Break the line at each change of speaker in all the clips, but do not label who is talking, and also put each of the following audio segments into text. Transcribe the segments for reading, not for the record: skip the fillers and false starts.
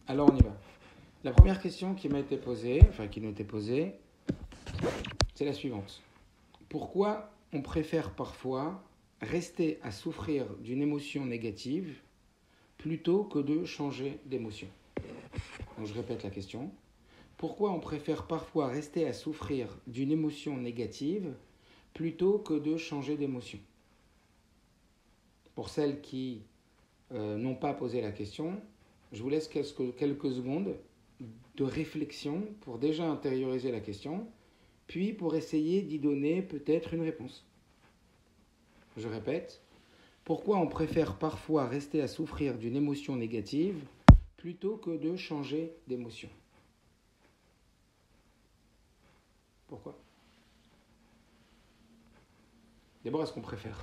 Alors on y va. La première question qui nous a été posée, c'est la suivante. Pourquoi on préfère parfois rester à souffrir d'une émotion négative plutôt que de changer d'émotion? Donc je répète la question. Pourquoi on préfère parfois rester à souffrir d'une émotion négative plutôt que de changer d'émotion? Pour celles qui n'ont pas posé la question, je vous laisse quelques secondes de réflexion pour déjà intérioriser la question, puis pour essayer d'y donner peut-être une réponse. Je répète, pourquoi on préfère parfois rester à souffrir d'une émotion négative plutôt que de changer d'émotion? Pourquoi? D'abord, est-ce qu'on préfère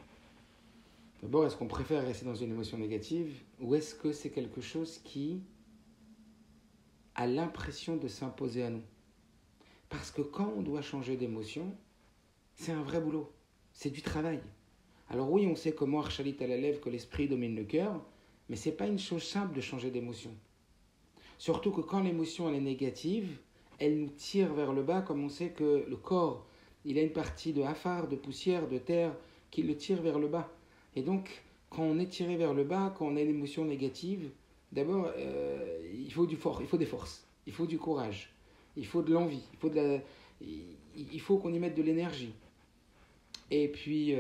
rester dans une émotion négative ou est-ce que c'est quelque chose qui a l'impression de s'imposer à nous? Parce que quand on doit changer d'émotion, c'est un vrai boulot, c'est du travail. Alors oui, on sait comment Archalit à la lèvre que l'esprit domine le cœur, mais c'est pas une chose simple de changer d'émotion. Surtout que quand l'émotion elle est négative, elle nous tire vers le bas, comme on sait que le corps, il a une partie de hafar, de poussière, de terre, qui le tire vers le bas. Et donc, quand on est tiré vers le bas, quand on a une émotion négative, d'abord, il faut des forces, il faut du courage, il faut de l'envie, il faut qu'on y mette de l'énergie. Et puis,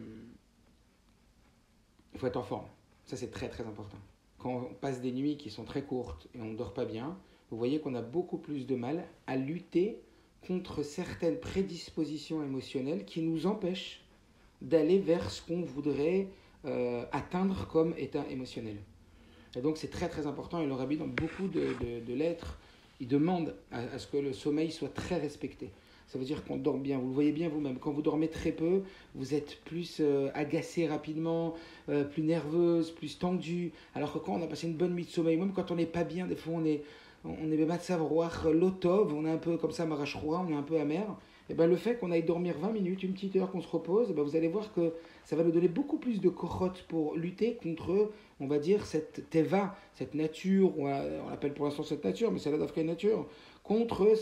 il faut être en forme. Ça, c'est très, très important. Quand on passe des nuits qui sont très courtes et on ne dort pas bien, vous voyez qu'on a beaucoup plus de mal à lutter contre certaines prédispositions émotionnelles qui nous empêchent d'aller vers ce qu'on voudrait atteindre comme état émotionnel. Et donc c'est très très important, et le rabbi dans beaucoup de lettres, il demande à ce que le sommeil soit très respecté. Ça veut dire qu'on dort bien, vous le voyez bien vous-même, quand vous dormez très peu, vous êtes plus agacé rapidement, plus nerveuse, plus tendue, alors que quand on a passé une bonne nuit de sommeil, même quand on n'est pas bien, des fois on est matzav roach lotov, on est un peu comme ça marash roa, on est un peu amer. Et ben le fait qu'on aille dormir 20 minutes, une petite heure, qu'on se repose, ben vous allez voir que ça va nous donner beaucoup plus de cohortes pour lutter contre, on va dire, cette teva, cette nature, on l'appelle pour l'instant cette nature, mais c'est la d'Afrique nature, contre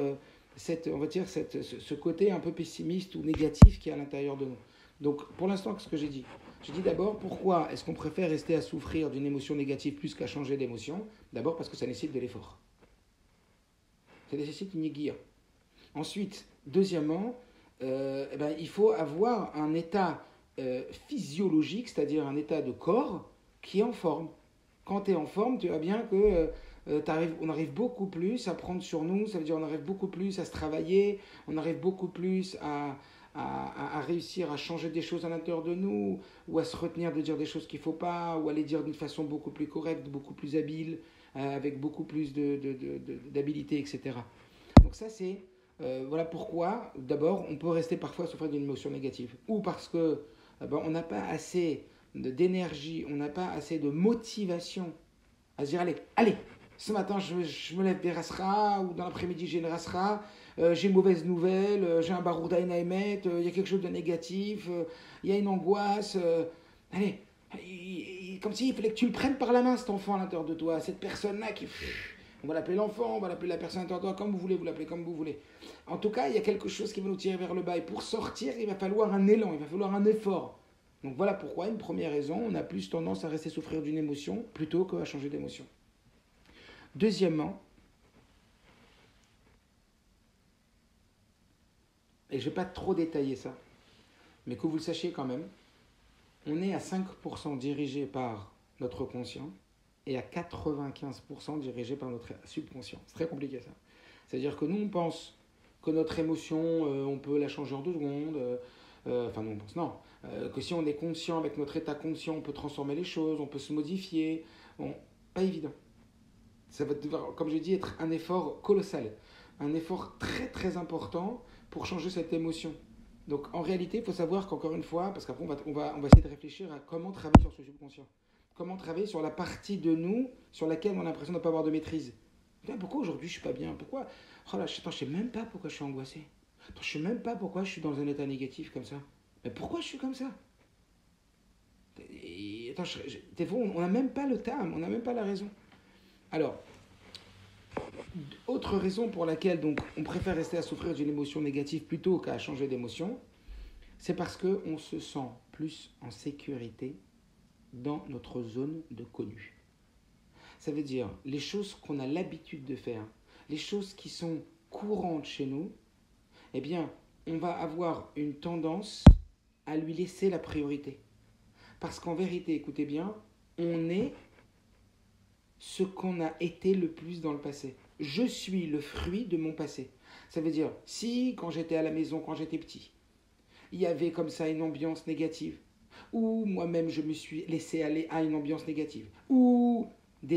ce côté un peu pessimiste ou négatif qui est à l'intérieur de nous. Donc pour l'instant, qu'est-ce que j'ai dit? J'ai dit d'abord, pourquoi est-ce qu'on préfère rester à souffrir d'une émotion négative plus qu'à changer d'émotion? D'abord parce que ça nécessite de l'effort. Ça nécessite une guilla. Ensuite, deuxièmement, il faut avoir un état physiologique, c'est-à-dire un état de corps qui est en forme. Quand tu es en forme, tu vois bien que on arrive beaucoup plus à prendre sur nous, ça veut dire on arrive beaucoup plus à se travailler, on arrive beaucoup plus à réussir à changer des choses à l'intérieur de nous, ou à se retenir de dire des choses qu'il ne faut pas, ou à les dire d'une façon beaucoup plus correcte, beaucoup plus habile, avec beaucoup plus d'habilité, etc. Donc ça c'est voilà pourquoi, d'abord, on peut rester parfois à souffrir d'une émotion négative. Ou parce que on n'a pas assez d'énergie, on n'a pas assez de motivation à se dire allez, ce matin je me lève des rasra, ou dans l'après-midi j'ai une rasra, j'ai une mauvaise nouvelle, j'ai un barourdaïn à émettre, il y a quelque chose de négatif, il y a une angoisse. Allez, comme s'il fallait que tu le prennes par la main, cet enfant à l'intérieur de toi, cette personne-là qui... On va l'appeler l'enfant, on va l'appeler la personne à l'intérieur de toi, comme vous voulez, vous l'appelez comme vous voulez. En tout cas, il y a quelque chose qui va nous tirer vers le bas. Et pour sortir, il va falloir un élan, il va falloir un effort. Donc voilà pourquoi, une première raison, on a plus tendance à rester souffrir d'une émotion plutôt qu'à changer d'émotion. Deuxièmement, et je ne vais pas trop détailler ça, mais que vous le sachiez quand même, on est à 5% dirigé par notre conscient et à 95% dirigé par notre subconscient. C'est très compliqué ça. C'est-à-dire que nous, on pense que notre émotion, on peut la changer en 2 secondes. Enfin, non, on pense non. Que si on est conscient, avec notre état conscient, on peut transformer les choses, on peut se modifier. Bon, pas évident. Ça va devoir, comme j'ai dit, être un effort colossal. Un effort très très important pour changer cette émotion. Donc en réalité, il faut savoir qu'encore une fois, parce qu'après on va essayer de réfléchir à comment travailler sur ce subconscient. Comment travailler sur la partie de nous sur laquelle on a l'impression de ne pas avoir de maîtrise. Pourquoi aujourd'hui je suis pas bien? Pourquoi? Oh là, attends, je sais même pas pourquoi je suis angoissé. Attends, je sais même pas pourquoi je suis dans un état négatif comme ça. Mais pourquoi je suis comme ça? Attends, des fois, on n'a même pas le terme, on n'a même pas la raison. Alors, autre raison pour laquelle donc, on préfère rester à souffrir d'une émotion négative plutôt qu'à changer d'émotion, c'est parce qu'on se sent plus en sécurité dans notre zone de connu. Ça veut dire les choses qu'on a l'habitude de faire, les choses qui sont courantes chez nous, eh bien, on va avoir une tendance à lui laisser la priorité. Parce qu'en vérité, écoutez bien, on est ce qu'on a été le plus dans le passé. Je suis le fruit de mon passé. Ça veut dire, si quand j'étais à la maison, quand j'étais petit, il y avait comme ça une ambiance négative, ou moi-même je me suis laissé aller à une ambiance négative, ou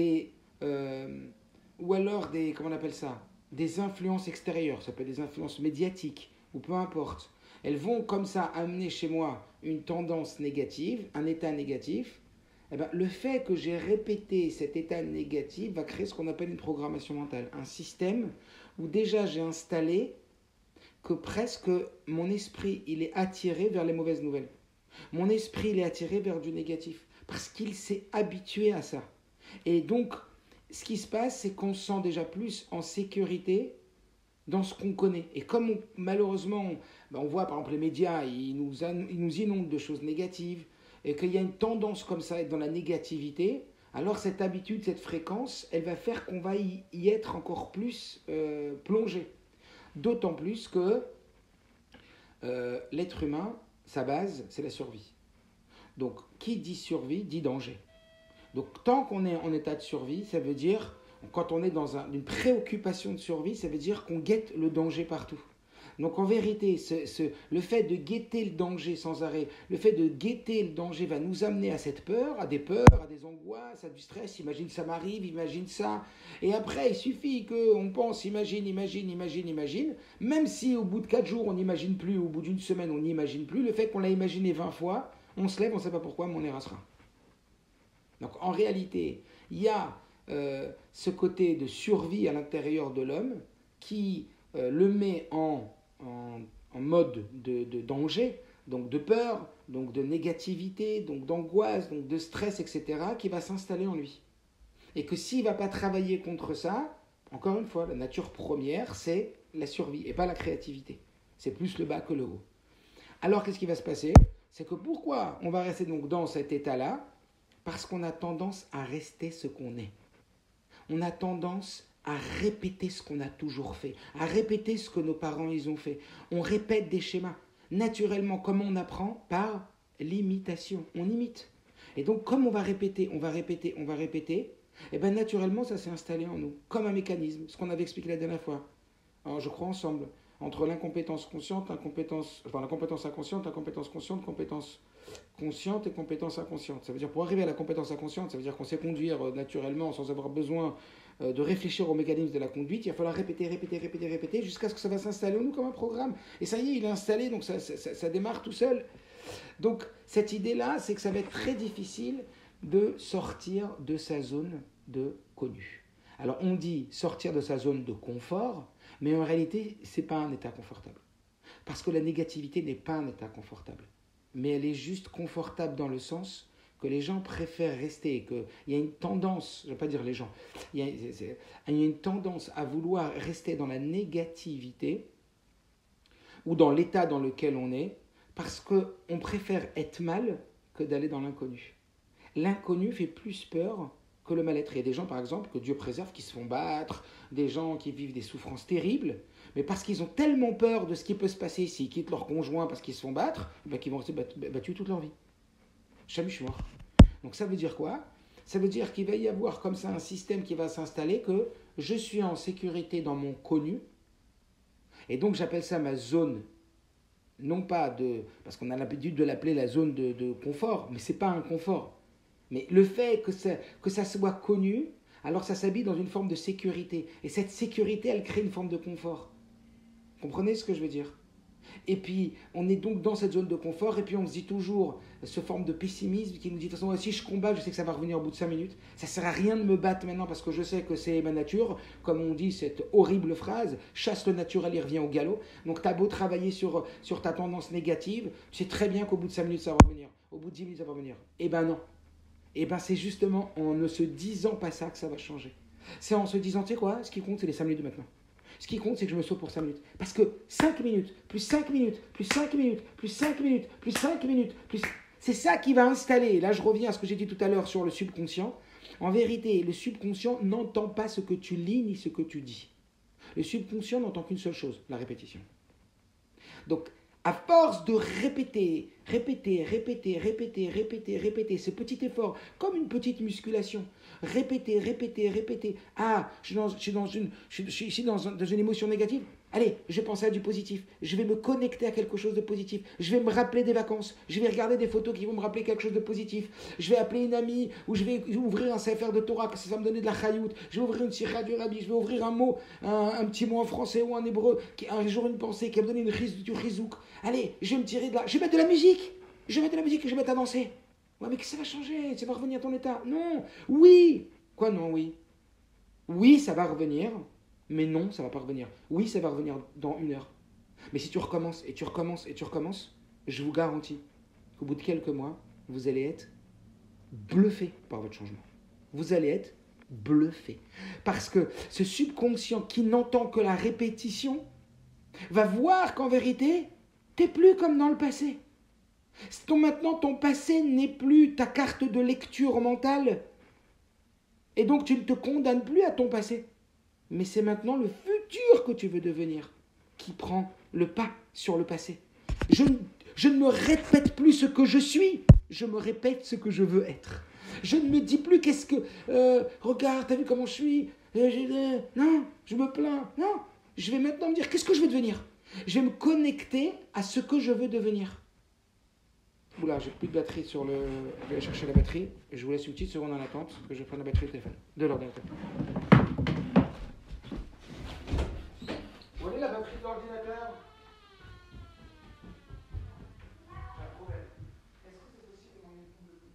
ou alors des, comment on appelle ça, des influences extérieures, ça peut être des influences médiatiques, ou peu importe. Elles vont comme ça amener chez moi une tendance négative, un état négatif. Eh ben, le fait que j'ai répété cet état négatif va créer ce qu'on appelle une programmation mentale, un système où déjà j'ai installé que presque mon esprit il est attiré vers les mauvaises nouvelles. Mon esprit il est attiré vers du négatif parce qu'il s'est habitué à ça. Et donc, ce qui se passe, c'est qu'on se sent déjà plus en sécurité dans ce qu'on connaît. Et comme malheureusement, on voit par exemple les médias, ils nous inondent de choses négatives, et qu'il y a une tendance comme ça à être dans la négativité, alors cette habitude, cette fréquence, elle va faire qu'on va y être encore plus plongé. D'autant plus que l'être humain, sa base, c'est la survie. Donc, qui dit survie, dit danger. Donc, tant qu'on est en état de survie, ça veut dire, quand on est dans une préoccupation de survie, ça veut dire qu'on guette le danger partout. Donc, en vérité, le fait de guetter le danger sans arrêt, le fait de guetter le danger va nous amener à cette peur, à des angoisses, à du stress. Imagine ça m'arrive, imagine ça. Et après, il suffit qu'on pense, imagine. Même si au bout de 4 jours, on n'imagine plus, au bout d'une semaine, on n'imagine plus, le fait qu'on l'a imaginé 20 fois, on se lève, on ne sait pas pourquoi, mais on érasera. Donc en réalité, il y a ce côté de survie à l'intérieur de l'homme qui le met en mode de danger, donc de peur, donc de négativité, donc d'angoisse, donc de stress, etc., qui va s'installer en lui. Et que s'il ne va pas travailler contre ça, encore une fois, la nature première, c'est la survie et pas la créativité. C'est plus le bas que le haut. Alors qu'est-ce qui va se passer ? C'est que pourquoi on va rester donc dans cet état-là ? Parce qu'on a tendance à rester ce qu'on est. On a tendance à répéter ce qu'on a toujours fait, à répéter ce que nos parents ils ont fait. On répète des schémas. Naturellement, comment on apprend ? Par l'imitation. On imite. Et donc, comme on va répéter, et bien naturellement, ça s'est installé en nous, comme un mécanisme, ce qu'on avait expliqué la dernière fois. Alors, je crois ensemble, entre l'incompétence consciente, la compétence inconsciente, la compétence consciente, compétence consciente et compétence inconsciente. Ça veut dire, pour arriver à la compétence inconsciente, ça veut dire qu'on sait conduire naturellement sans avoir besoin de réfléchir au mécanisme de la conduite. Il va falloir répéter, jusqu'à ce que ça va s'installer en nous comme un programme. Et ça y est, il est installé, donc ça démarre tout seul. Donc, cette idée-là, c'est que ça va être très difficile de sortir de sa zone de connu. Alors, on dit sortir de sa zone de confort, mais en réalité, ce n'est pas un état confortable. Parce que la négativité n'est pas un état confortable. Mais elle est juste confortable dans le sens que les gens préfèrent rester et qu'il y a une tendance, je ne vais pas dire les gens, il y a une tendance à vouloir rester dans la négativité ou dans l'état dans lequel on est parce qu'on préfère être mal que d'aller dans l'inconnu. L'inconnu fait plus peur que le mal-être. Il y a des gens, par exemple, que Dieu préserve, qui se font battre, des gens qui vivent des souffrances terribles, mais parce qu'ils ont tellement peur de ce qui peut se passer s'ils quittent leur conjoint parce qu'ils se font battre, qu'ils vont rester battus toute leur vie. Jamais je suis mort. Donc ça veut dire quoi ? Ça veut dire qu'il va y avoir comme ça un système qui va s'installer que je suis en sécurité dans mon connu, et donc j'appelle ça ma zone, non pas parce qu'on a l'habitude de l'appeler la zone de confort, mais ce n'est pas un confort. Mais le fait que ça soit connu, alors ça s'habille dans une forme de sécurité. Et cette sécurité, elle crée une forme de confort. Comprenez ce que je veux dire ? Et puis, on est donc dans cette zone de confort, et puis on se dit toujours, ce forme de pessimisme qui nous dit, de toute façon, si je combats, je sais que ça va revenir au bout de 5 minutes. Ça ne sert à rien de me battre maintenant parce que je sais que c'est ma nature. Comme on dit cette horrible phrase, chasse le naturel, il revient au galop. Donc, tu as beau travailler sur ta tendance négative, tu sais très bien qu'au bout de 5 minutes, ça va revenir. Au bout de 10 minutes, ça va revenir. Eh ben non. Eh bien, c'est justement en ne se disant pas ça que ça va changer. C'est en se disant, tu sais quoi, ce qui compte, c'est les 5 minutes de maintenant. Ce qui compte, c'est que je me sauve pour 5 minutes. Parce que 5 minutes, plus 5 minutes, plus 5 minutes, plus 5 minutes, plus 5 minutes, plus... C'est ça qui va installer. Là, je reviens à ce que j'ai dit tout à l'heure sur le subconscient. En vérité, le subconscient n'entend pas ce que tu lis ni ce que tu dis. Le subconscient n'entend qu'une seule chose, la répétition. Donc, à force de répéter ce petit effort, comme une petite musculation, répéter. Ah, je suis dans une émotion négative. Allez, je vais penser à du positif. Je vais me connecter à quelque chose de positif. Je vais me rappeler des vacances. Je vais regarder des photos qui vont me rappeler quelque chose de positif. Je vais appeler une amie ou je vais ouvrir un sefer de Torah parce que ça va me donner de la chayout. Je vais ouvrir une sira du rabbi. Je vais ouvrir un mot, un petit mot en français ou en hébreu, un jour une pensée qui va me donner du chizouk. Allez, je vais me tirer de là. Je vais mettre de la musique. Je vais mettre de la musique et je vais mettre à danser. Ouais, mais ça va changer. Ça va revenir à ton état. Non. Oui. Quoi non, oui. Oui, ça va revenir. Mais non, ça ne va pas revenir. Oui, ça va revenir dans 1 heure. Mais si tu recommences, je vous garantis qu'au bout de quelques mois, vous allez être bluffé par votre changement. Vous allez être bluffé. Parce que ce subconscient qui n'entend que la répétition va voir qu'en vérité, tu n'es plus comme dans le passé. Maintenant, ton passé n'est plus ta carte de lecture mentale. Et donc, tu ne te condamnes plus à ton passé. Mais c'est maintenant le futur que tu veux devenir qui prend le pas sur le passé. Je ne me répète plus ce que je suis, je me répète ce que je veux être. Je ne me dis plus qu'est-ce que... regarde, t'as vu comment je suis non, je me plains. Non, je vais maintenant me dire qu'est-ce que je veux devenir. Je vais me connecter à ce que je veux devenir. Oula, j'ai plus de batterie sur le... Je vais aller chercher la batterie. Je vous laisse une petite seconde en attente que je prenne la batterie du téléphone. De l'ordinateur. Où est la batterie de l'ordinateur? J'ai un problème. Est-ce que c'est possible de m'enlever tout le petit?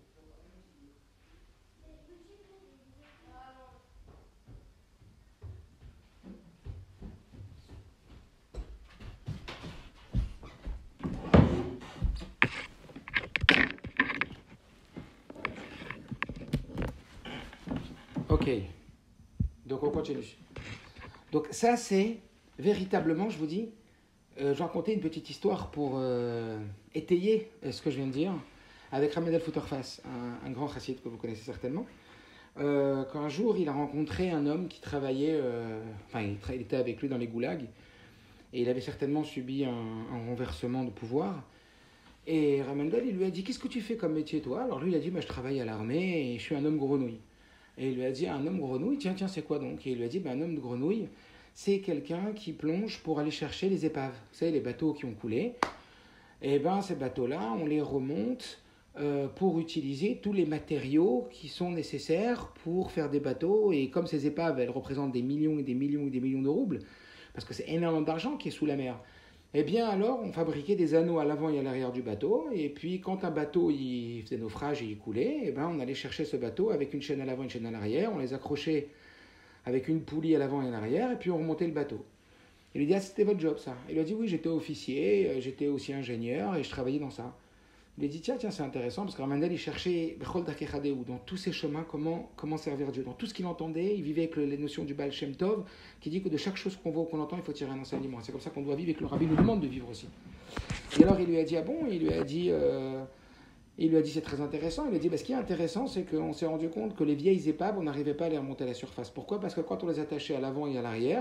Ok. Donc on continue. Donc ça c'est véritablement, je vous dis, je vais raconter une petite histoire pour étayer ce que je viens de dire avec Ramed El-Fouterfas, un grand chassid que vous connaissez certainement. Qu'un jour il a rencontré un homme qui travaillait, il était avec lui dans les goulags et il avait certainement subi un renversement de pouvoir. Et Ramendel, il lui a dit, qu'est-ce que tu fais comme métier toi? Alors lui il a dit, je travaille à l'armée et je suis un homme grenouille. Et il lui a dit, un homme grenouille, tiens, c'est quoi donc? Et il lui a dit, un homme de grenouille, c'est quelqu'un qui plonge pour aller chercher les épaves. Vous savez, les bateaux qui ont coulé. Et ces bateaux-là, on les remonte pour utiliser tous les matériaux qui sont nécessaires pour faire des bateaux. Et comme ces épaves, elles représentent des millions et des millions et des millions de roubles, parce que c'est énormément d'argent qui est sous la mer, alors on fabriquait des anneaux à l'avant et à l'arrière du bateau. Et puis quand un bateau il faisait naufrage et il coulait, on allait chercher ce bateau avec une chaîne à l'avant et une chaîne à l'arrière. On les accrochait avec une poulie à l'avant et à l'arrière, et puis on remontait le bateau. Il lui dit, c'était votre job ça? Il lui a dit, oui, j'étais officier, j'étais aussi ingénieur, et je travaillais dans ça. Il lui a dit, tiens, c'est intéressant, parce que Ramandel, il cherchait, dans tous ses chemins, comment servir Dieu. Dans tout ce qu'il entendait, il vivait avec les notions du Baal Shem Tov, qui dit que de chaque chose qu'on voit ou qu'on entend, il faut tirer un enseignement. C'est comme ça qu'on doit vivre et que le rabbi nous demande de vivre aussi. Et alors il lui a dit, ah bon? Il lui a dit, c'est très intéressant. Il lui a dit, ce qui est intéressant, c'est qu'on s'est rendu compte que les vieilles épaves, on n'arrivait pas à les remonter à la surface. Pourquoi? Parce que quand on les attachait à l'avant et à l'arrière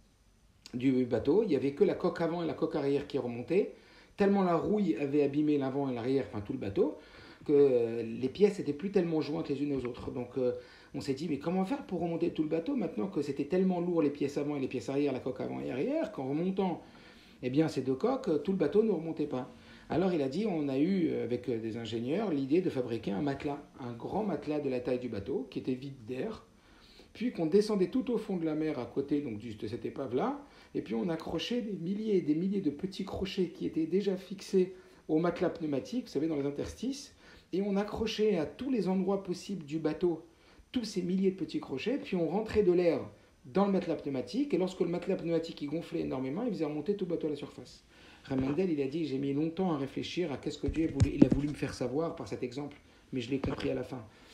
du bateau, il n'y avait que la coque avant et la coque arrière qui remontaient. Tellement la rouille avait abîmé l'avant et l'arrière, tout le bateau, que les pièces n'étaient plus tellement jointes les unes aux autres. Donc on s'est dit, mais comment faire pour remonter tout le bateau maintenant que c'était tellement lourd les pièces avant et les pièces arrière, la coque avant et arrière, qu'en remontant ces deux coques, tout le bateau ne remontait pas. Alors il a dit, on a eu avec des ingénieurs l'idée de fabriquer un matelas, un grand matelas de la taille du bateau, qui était vide d'air, puis qu'on descendait tout au fond de la mer à côté de cette épave-là, et puis on accrochait des milliers et des milliers de petits crochets qui étaient déjà fixés au matelas pneumatique, vous savez, dans les interstices, et on accrochait à tous les endroits possibles du bateau tous ces milliers de petits crochets, puis on rentrait de l'air dans le matelas pneumatique, et lorsque le matelas pneumatique il gonflait énormément, il faisait remonter tout le bateau à la surface. Ramendel, il a dit, j'ai mis longtemps à réfléchir à qu'est-ce que Dieu il a voulu me faire savoir par cet exemple, mais je l'ai compris à la fin.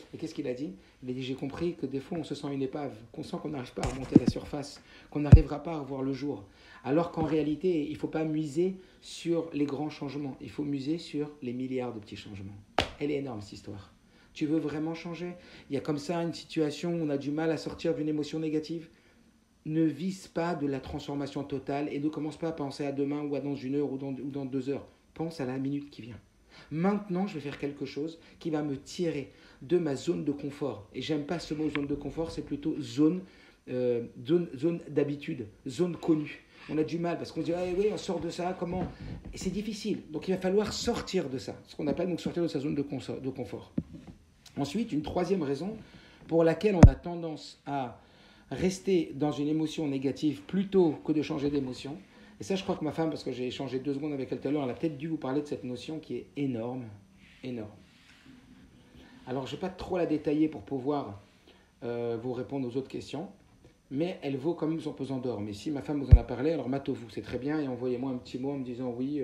Et qu'est-ce qu'il a dit? Il a dit, j'ai compris que des fois on se sent une épave, qu'on sent qu'on n'arrive pas à remonter à la surface, qu'on n'arrivera pas à voir le jour. Alors qu'en réalité, il ne faut pas miser sur les grands changements, il faut miser sur les milliards de petits changements. Elle est énorme cette histoire. Tu veux vraiment changer? Il y a comme ça une situation où on a du mal à sortir d'une émotion négative. Ne vise pas de la transformation totale et ne commence pas à penser à demain ou à dans une heure ou dans 2 heures. Pense à la minute qui vient. Maintenant, je vais faire quelque chose qui va me tirer de ma zone de confort. Et j'aime pas ce mot zone de confort, c'est plutôt zone d'habitude, zone connue. On a du mal parce qu'on se dit, ah oui, on sort de ça, comment? Et c'est difficile. Donc il va falloir sortir de ça, ce qu'on appelle donc sortir de sa zone de confort. Ensuite, une troisième raison pour laquelle on a tendance à rester dans une émotion négative plutôt que de changer d'émotion. Et ça, je crois que ma femme, parce que j'ai échangé 2 secondes avec elle tout à l'heure, elle a peut-être dû vous parler de cette notion qui est énorme, énorme. Alors, je ne vais pas trop la détailler pour pouvoir vous répondre aux autres questions, mais elle vaut quand même son pesant d'or. Mais si ma femme vous en a parlé, alors matez-vous, c'est très bien, et envoyez-moi un petit mot en me disant oui,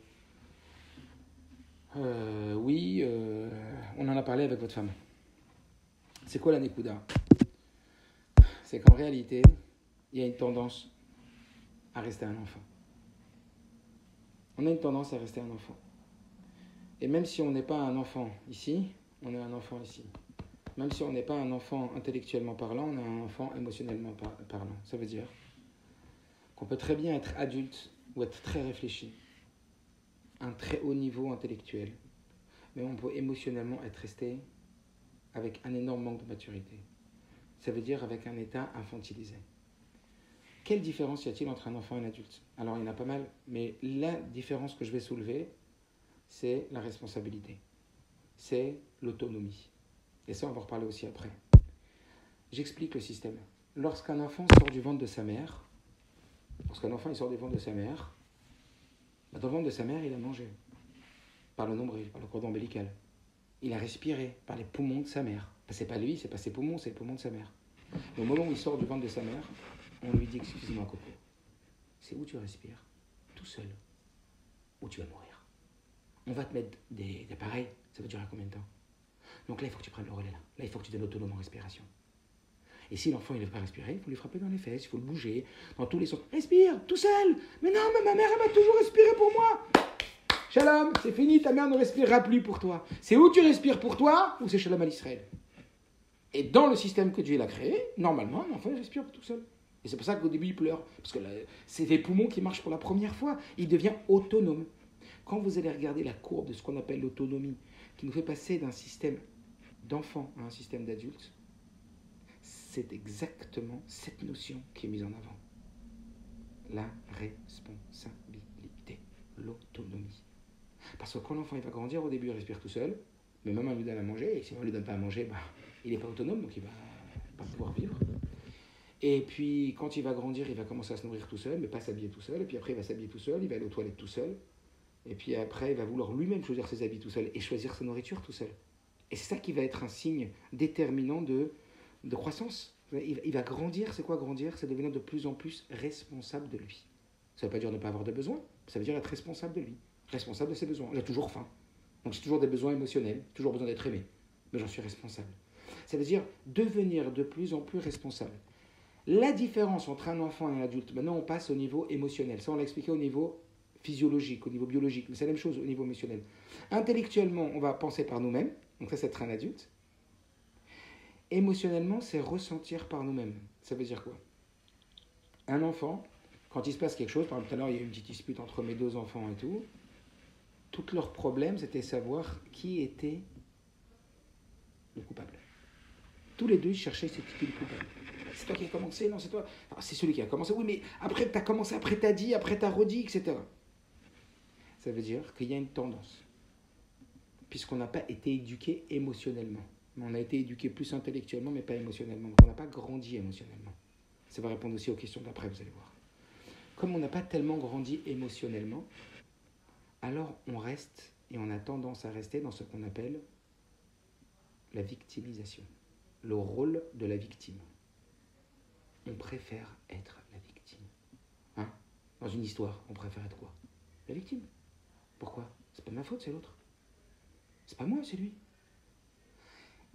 on en a parlé avec votre femme. C'est quoi la Nekuda? C'est qu'en réalité, il y a une tendance à rester un enfant. On a une tendance à rester un enfant. Et même si on n'est pas un enfant ici, on est un enfant ici. Même si on n'est pas un enfant intellectuellement parlant, on est un enfant émotionnellement parlant. Ça veut dire qu'on peut très bien être adulte ou être très réfléchi, un très haut niveau intellectuel, mais on peut émotionnellement être resté avec un énorme manque de maturité. Ça veut dire avec un état infantilisé. Quelle différence y a-t-il entre un enfant et un adulte? Alors, il y en a pas mal, mais la différence que je vais soulever, c'est la responsabilité. C'est l'autonomie. Et ça, on va en reparler aussi après. J'explique le système. Lorsqu'un enfant sort du ventre de sa mère, dans le ventre de sa mère, il a mangé. Par le nombril, par le cordon ombilical. Il a respiré par les poumons de sa mère. C'est pas lui, c'est pas ses poumons, c'est les poumons de sa mère. Mais au moment où il sort du ventre de sa mère, on lui dit, excuse-moi Coco, c'est où tu respires, tout seul, ou tu vas mourir. On va te mettre des appareils, ça va durer combien de temps? Donc là, il faut que tu prennes le relais là. Là, il faut que tu donnes autonome en respiration. Et si l'enfant il ne veut pas respirer, il faut lui frapper dans les fesses, il faut le bouger, dans tous les sens. Respire, tout seul. Mais non, mais ma mère, elle m'a toujours respiré pour moi. Shalom, c'est fini, ta mère ne respirera plus pour toi. C'est où tu respires pour toi, ou c'est Shalom à l'Israël. Et dans le système que Dieu a créé, normalement, l'enfant il respire tout seul. Et c'est pour ça qu'au début, il pleure. Parce que là, c'est les poumons qui marchent pour la première fois. Il devient autonome. Quand vous allez regarder la courbe de ce qu'on appelle l'autonomie, qui nous fait passer d'un système d'enfant à un système d'adulte, c'est exactement cette notion qui est mise en avant. La responsabilité, l'autonomie. Parce que quand l'enfant il va grandir, au début, il respire tout seul. Mais maman lui donne à manger. Et si on ne lui donne pas à manger, il n'est pas autonome, donc il ne va pas pouvoir vivre. Et puis, quand il va grandir, il va commencer à se nourrir tout seul, mais pas s'habiller tout seul. Et puis après, il va s'habiller tout seul, il va aller aux toilettes tout seul. Et puis après, il va vouloir lui-même choisir ses habits tout seul et choisir sa nourriture tout seul. Et c'est ça qui va être un signe déterminant de croissance. Il va grandir. C'est quoi grandir? C'est devenir de plus en plus responsable de lui. Ça ne veut pas dire ne pas avoir de besoins, ça veut dire être responsable de lui, responsable de ses besoins. Il a toujours faim. Donc j'ai toujours des besoins émotionnels, toujours besoin d'être aimé. Mais j'en suis responsable. Ça veut dire devenir de plus en plus responsable. La différence entre un enfant et un adulte, maintenant on passe au niveau émotionnel. Ça on l'a expliqué au niveau physiologique, au niveau biologique, mais c'est la même chose au niveau émotionnel. Intellectuellement, on va penser par nous-mêmes, donc ça c'est être un adulte. Émotionnellement, c'est ressentir par nous-mêmes. Ça veut dire quoi? Un enfant, quand il se passe quelque chose, par exemple tout à l'heure il y a eu une petite dispute entre mes 2 enfants et tout leur problème c'était savoir qui était le coupable. Tous les deux ils cherchaient qui était le coupable. C'est toi qui as commencé, non c'est toi. Enfin, c'est celui qui a commencé, oui mais après tu as commencé, après tu as dit, après tu as redit, etc. Ça veut dire qu'il y a une tendance, puisqu'on n'a pas été éduqué émotionnellement. On a été éduqué plus intellectuellement, mais pas émotionnellement. Donc on n'a pas grandi émotionnellement. Ça va répondre aussi aux questions d'après, vous allez voir. Comme on n'a pas tellement grandi émotionnellement, alors on reste, et on a tendance à rester dans ce qu'on appelle la victimisation. Le rôle de la victime. On préfère être la victime. Hein? Dans une histoire, on préfère être quoi? La victime. Pourquoi? C'est pas de ma faute, c'est l'autre. C'est pas moi, c'est lui.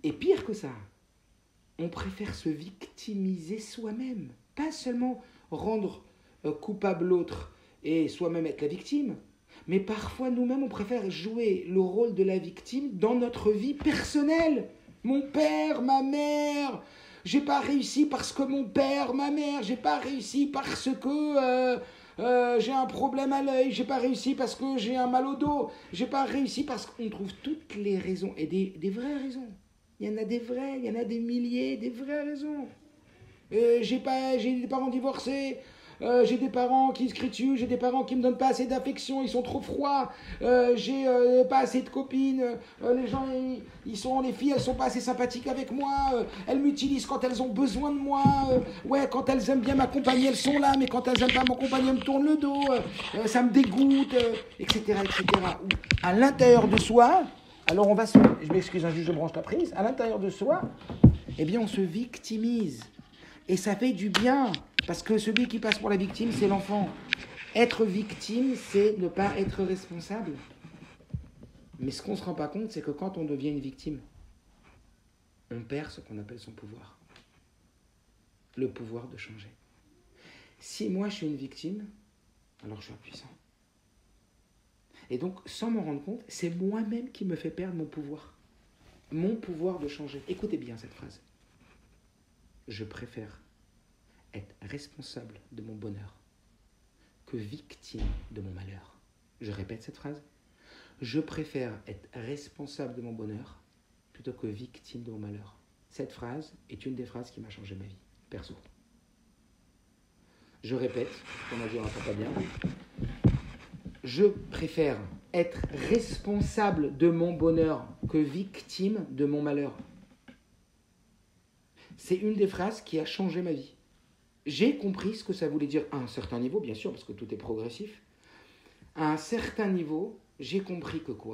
Et pire que ça, on préfère se victimiser soi-même. Pas seulement rendre coupable l'autre et soi-même être la victime, mais parfois nous-mêmes on préfère jouer le rôle de la victime dans notre vie personnelle. Mon père, ma mère, j'ai pas réussi parce que mon père, ma mère, j'ai pas réussi parce que j'ai un problème à l'œil, j'ai pas réussi parce que j'ai un mal au dos, j'ai pas réussi parce qu'on trouve toutes les raisons, et des vraies raisons. Il y en a des vraies, il y en a des milliers, des vraies raisons. J'ai des parents divorcés, j'ai des parents qui se crient dessus, j'ai des parents qui me donnent pas assez d'affection, ils sont trop froids, j'ai pas assez de copines, les gens, les filles, elles sont pas assez sympathiques avec moi, elles m'utilisent quand elles ont besoin de moi, ouais, quand elles aiment bien m'accompagner, elles sont là, mais quand elles aiment pas m'accompagner, elles me tournent le dos, ça me dégoûte, etc., etc. À l'intérieur de soi, alors je m'excuse, juste je branche la prise, à l'intérieur de soi, eh bien on se victimise. Et ça fait du bien, parce que celui qui passe pour la victime, c'est l'enfant. Être victime, c'est ne pas être responsable. Mais ce qu'on ne se rend pas compte, c'est que quand on devient une victime, on perd ce qu'on appelle son pouvoir. Le pouvoir de changer. Si moi je suis une victime, alors je suis impuissant. Et donc, sans m'en rendre compte, c'est moi-même qui me fait perdre mon pouvoir. Mon pouvoir de changer. Écoutez bien cette phrase. Je préfère être responsable de mon bonheur que victime de mon malheur. Je répète cette phrase. Je préfère être responsable de mon bonheur plutôt que victime de mon malheur. Cette phrase est une des phrases qui m'a changé ma vie, perso. Je répète, on a dit on n'entend pas bien. Je préfère être responsable de mon bonheur que victime de mon malheur. C'est une des phrases qui a changé ma vie. J'ai compris ce que ça voulait dire à un certain niveau, bien sûr, parce que tout est progressif. À un certain niveau, j'ai compris que quoi ?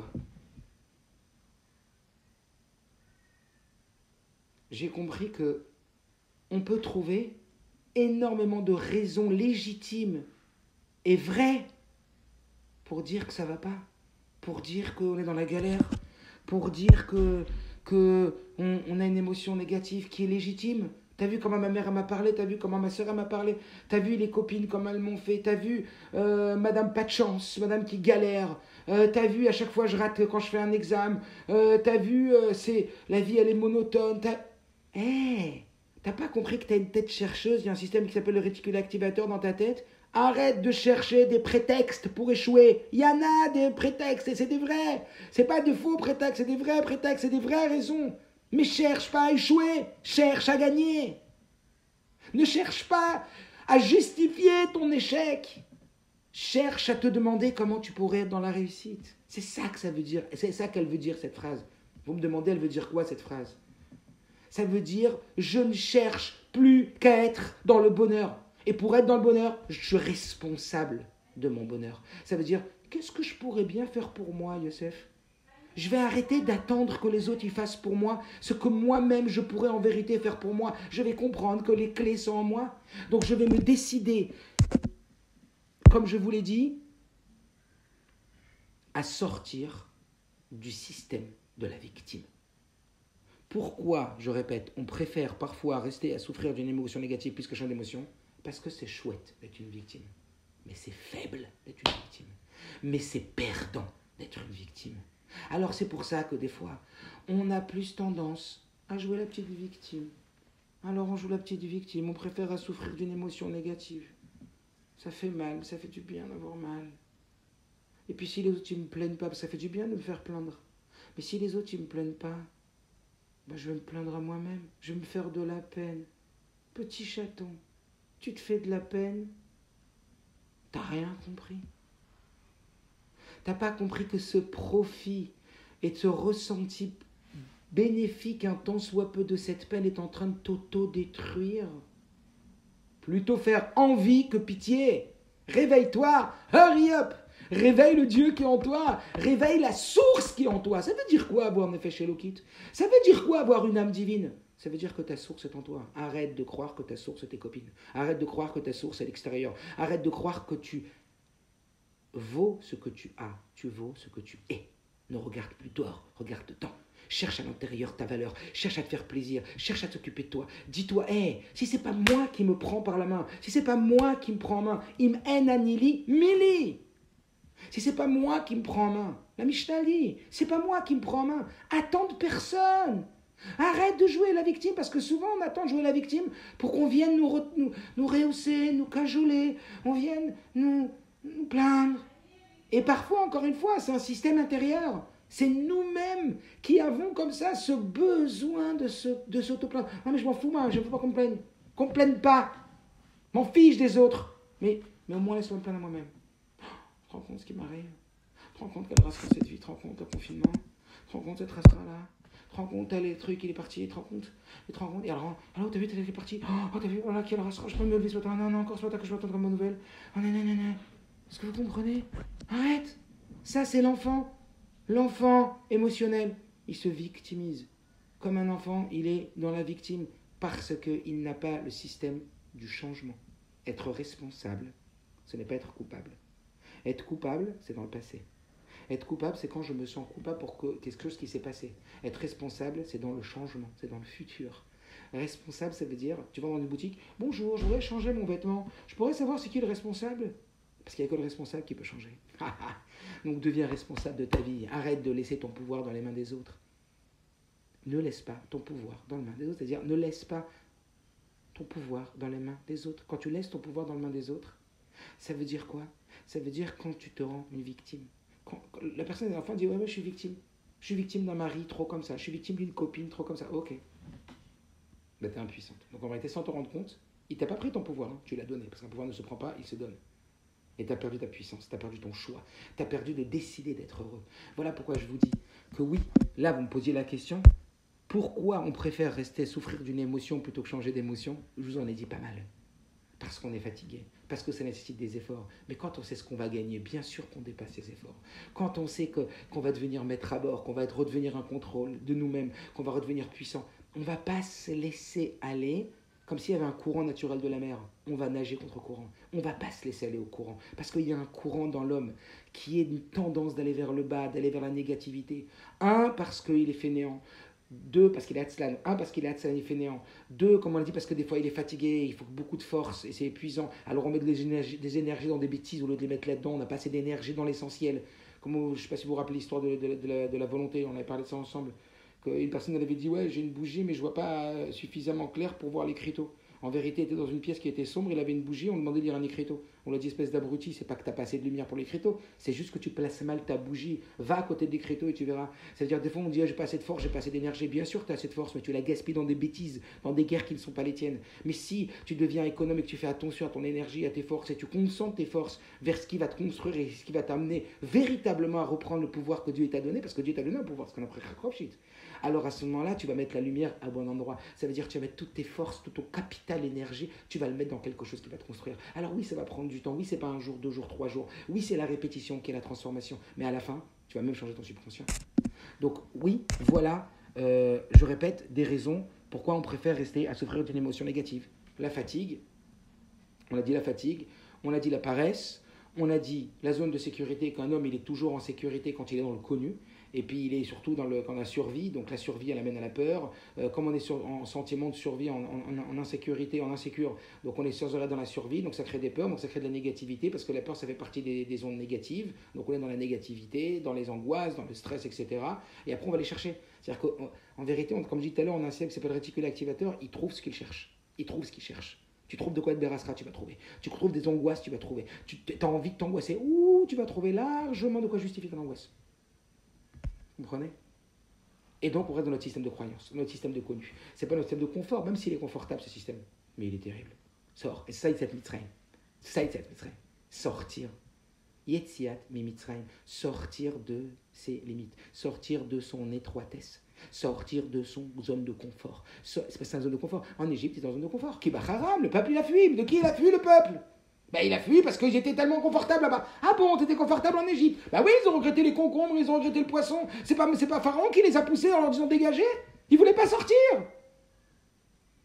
J'ai compris que on peut trouver énormément de raisons légitimes et vraies pour dire que ça va pas, pour dire qu'on est dans la galère, pour dire qu'on a une émotion négative qui est légitime. T'as vu comment ma mère m'a parlé, t'as vu comment ma soeur m'a parlé, t'as vu les copines comment elles m'ont fait, t'as vu madame pas de chance, madame qui galère, t'as vu à chaque fois je rate quand je fais un examen, t'as vu la vie elle est monotone, t'as pas compris que t'as une tête chercheuse, il y a un système qui s'appelle le réticulé activateur dans ta tête. Arrête de chercher des prétextes pour échouer. Il y en a des prétextes et c'est des vrais. C'est pas de faux prétextes, c'est des vrais prétextes, c'est des vraies raisons. Mais cherche pas à échouer, cherche à gagner. Ne cherche pas à justifier ton échec. Cherche à te demander comment tu pourrais être dans la réussite. C'est ça que ça veut dire. C'est ça qu'elle veut dire, cette phrase. Vous me demandez, elle veut dire quoi, cette phrase ? Ça veut dire, je ne cherche plus qu'à être dans le bonheur. Et pour être dans le bonheur, je suis responsable de mon bonheur. Ça veut dire, qu'est-ce que je pourrais bien faire pour moi, Youssef ? Je vais arrêter d'attendre que les autres y fassent pour moi ce que moi-même je pourrais en vérité faire pour moi. Je vais comprendre que les clés sont en moi. Donc je vais me décider, comme je vous l'ai dit, à sortir du système de la victime. Pourquoi, je répète, on préfère parfois rester à souffrir d'une émotion négative plus que changer d'émotion ? Parce que c'est chouette d'être une victime. Mais c'est faible d'être une victime. Mais c'est perdant d'être une victime. Alors c'est pour ça que des fois, on a plus tendance à jouer la petite victime. Alors on joue la petite victime, on préfère à souffrir d'une émotion négative. Ça fait mal, ça fait du bien d'avoir mal. Et puis si les autres ne me plaignent pas, ça fait du bien de me faire plaindre. Mais si les autres ne me plaignent pas, je vais me plaindre à moi-même. Je vais me faire de la peine. Petit chaton, tu te fais de la peine, t'as rien compris. T'as pas compris que ce profit et ce ressenti bénéfique un tant soit peu de cette peine est en train de t'auto-détruire. Plutôt faire envie que pitié. Réveille-toi, hurry up. Réveille le Dieu qui est en toi. Réveille la source qui est en toi. Ça veut dire quoi avoir Nefesh Elokit ? Ça veut dire quoi avoir une âme divine ? Ça veut dire que ta source est en toi. Arrête de croire que ta source est tes copines. Arrête de croire que ta source est l'extérieur. Arrête de croire que tu vaux ce que tu as. Tu vaux ce que tu es. Ne regarde plus dehors, regarde dedans. Cherche à l'intérieur ta valeur. Cherche à te faire plaisir. Cherche à t'occuper de toi. Dis-toi, hey, si c'est pas moi qui me prends par la main, si c'est pas moi qui me prends en main, im en anili mili. Si c'est pas moi qui me prends en main, la Mishnah dit, c'est pas moi qui me prends en main. Attends de personne. Arrête de jouer la victime, parce que souvent on attend de jouer la victime pour qu'on vienne nous rehausser, nous cajoler, on vienne nous plaindre. Et parfois, encore une fois, c'est un système intérieur. C'est nous-mêmes qui avons comme ça ce besoin de s'auto-plaindre. Non mais je m'en fous, moi, je ne veux pas qu'on me plaigne. Qu'on ne me plaigne pas. M'en fiche des autres. Mais au moins laisse-moi me plaindre à moi-même. Tu te rends compte ce qui m'arrive? Tu te rends compte qu'elle restera cette vie? Tu te rends compte le confinement? Tu te rends compte cette restera là? Tu te rends compte tel truc, il est parti? Tu te rends compte? Et alors t'as vu, il est parti? Oh, t'as vu, voilà, quelle race? Je peux me lever ce matin? Non, encore ce matin que je vais attendre comme bonne nouvelle. Oh, non. Est-ce que vous comprenez? Arrête. Ça, c'est l'enfant. L'enfant émotionnel, il se victimise. Comme un enfant, il est dans la victime parce qu'il n'a pas le système du changement. Être responsable, ce n'est pas être coupable. Être coupable, c'est dans le passé. Être coupable, c'est quand je me sens coupable pour quelque chose qui s'est passé. Être responsable, c'est dans le changement, c'est dans le futur. Responsable, ça veut dire, tu vas dans une boutique, bonjour, je voudrais changer mon vêtement. Je pourrais savoir c'est qui le responsable? Parce qu'il n'y a que le responsable qui peut changer. Donc deviens responsable de ta vie. Arrête de laisser ton pouvoir dans les mains des autres. Ne laisse pas ton pouvoir dans les mains des autres. C'est-à-dire, ne laisse pas ton pouvoir dans les mains des autres. Quand tu laisses ton pouvoir dans les mains des autres, ça veut dire quoi? Ça veut dire quand tu te rends une victime. Quand la personne, l'enfant dit, ouais, je suis victime. Je suis victime d'un mari trop comme ça. Je suis victime d'une copine trop comme ça. Ok. Ben, t'es impuissante. Donc en réalité, sans te rendre compte, il t'a pas pris ton pouvoir. Hein. Tu l'as donné. Parce qu'un pouvoir ne se prend pas, il se donne. Et tu as perdu ta puissance, tu as perdu ton choix, tu as perdu de décider d'être heureux. Voilà pourquoi je vous dis que oui, là vous me posiez la question, pourquoi on préfère rester souffrir d'une émotion plutôt que changer d'émotion? Je vous en ai dit pas mal. Parce qu'on est fatigué, parce que ça nécessite des efforts. Mais quand on sait ce qu'on va gagner, bien sûr qu'on dépasse ces efforts. Quand on sait qu'on va devenir maître à bord, qu'on va redevenir un contrôle de nous-mêmes, qu'on va redevenir puissant, on ne va pas se laisser aller comme s'il y avait un courant naturel de la mer. On va nager contre courant. On ne va pas se laisser aller au courant. Parce qu'il y a un courant dans l'homme qui est une tendance d'aller vers le bas, d'aller vers la négativité. Un, parce qu'il est fainéant. Deux, parce qu'il est atzlan. Un, parce qu'il est atzlan et fainéant. Deux, comme on l'a dit, parce que des fois il est fatigué, il faut beaucoup de force et c'est épuisant. Alors on met des énergies dans des bêtises au lieu de les mettre là-dedans. On n'a pas assez d'énergie dans l'essentiel. Je ne sais pas si vous vous rappelez l'histoire de la volonté. On avait parlé de ça ensemble. Une personne elle avait dit, ouais, j'ai une bougie, mais je ne vois pas suffisamment clair pour voir l'écriteau. En vérité, il était dans une pièce qui était sombre, il avait une bougie, on lui demandait de lire un écriteau. On lui a dit, espèce d'abruti, c'est pas que tu n'as pas assez de lumière pour l'écriteau, c'est juste que tu places mal ta bougie. Va à côté de l'écriteau et tu verras. C'est-à-dire, des fois, on dit, j'ai pas assez de force, j'ai pas assez d'énergie. Bien sûr que tu as assez de force, mais tu la gaspilles dans des bêtises, dans des guerres qui ne sont pas les tiennes. Mais si tu deviens économe et que tu fais attention à ton énergie, à tes forces, et tu concentres tes forces vers ce qui va te construire et ce qui va t'amener véritablement à reprendre le pouvoir que Dieu t'a donné, parce que Dieu t'a donné un pouvoir, ce qu'on appelle Khrovshit. Alors à ce moment-là, tu vas mettre la lumière à bon endroit. Ça veut dire que tu vas mettre toutes tes forces, tout ton capital énergie, tu vas le mettre dans quelque chose qui va te construire. Alors oui, ça va prendre du temps. Oui, c'est pas un jour, 2 jours, 3 jours. Oui, c'est la répétition qui est la transformation. Mais à la fin, tu vas même changer ton subconscient. Donc oui, voilà, je répète, des raisons pourquoi on préfère rester à souffrir d'une émotion négative. La fatigue, on a dit la fatigue, on a dit la paresse, on a dit la zone de sécurité, qu'un homme il est toujours en sécurité quand il est dans le connu. Et puis il est surtout dans la survie, donc la survie elle amène à la peur. Comme on est en sentiment de survie, en insécurité, en insécure, donc on est sans arrêt dans la survie, donc ça crée des peurs, donc ça crée de la négativité, parce que la peur ça fait partie des ondes négatives, donc on est dans la négativité, dans les angoisses, dans le stress, etc. Et après on va les chercher. C'est-à-dire qu'en vérité, comme je dis tout à l'heure, on a un système qui s'appelle réticule activateur, il trouve ce qu'il cherche. Il trouve ce qu'il cherche. Tu trouves de quoi être Berasra, tu vas trouver. Tu trouves des angoisses, tu vas trouver. Tu as envie de t'angoisser, tu vas trouver largement de quoi justifier ton angoisse. Vous comprenez? Et donc on reste dans notre système de croyance, notre système de connu. C'est pas notre système de confort, même s'il est confortable ce système, mais il est terrible. Sors. Et ça, c'est Mitzrayim. Sortir. Yetziat mi Mitzrayim. Sortir de ses limites. Sortir de son étroitesse. Sortir de son zone de confort. C'est pas une zone de confort. En Égypte, il est dans une zone de confort. Qui Haram, le peuple il a fui. De qui il a fui le peuple? Ben, il a fui parce qu'ils étaient tellement confortables là-bas. Ah bon, t'étais confortable en Égypte? Ben oui, ils ont regretté les concombres, ils ont regretté le poisson. C'est pas Pharaon qui les a poussés en leur disant dégagez. Ils voulaient pas sortir.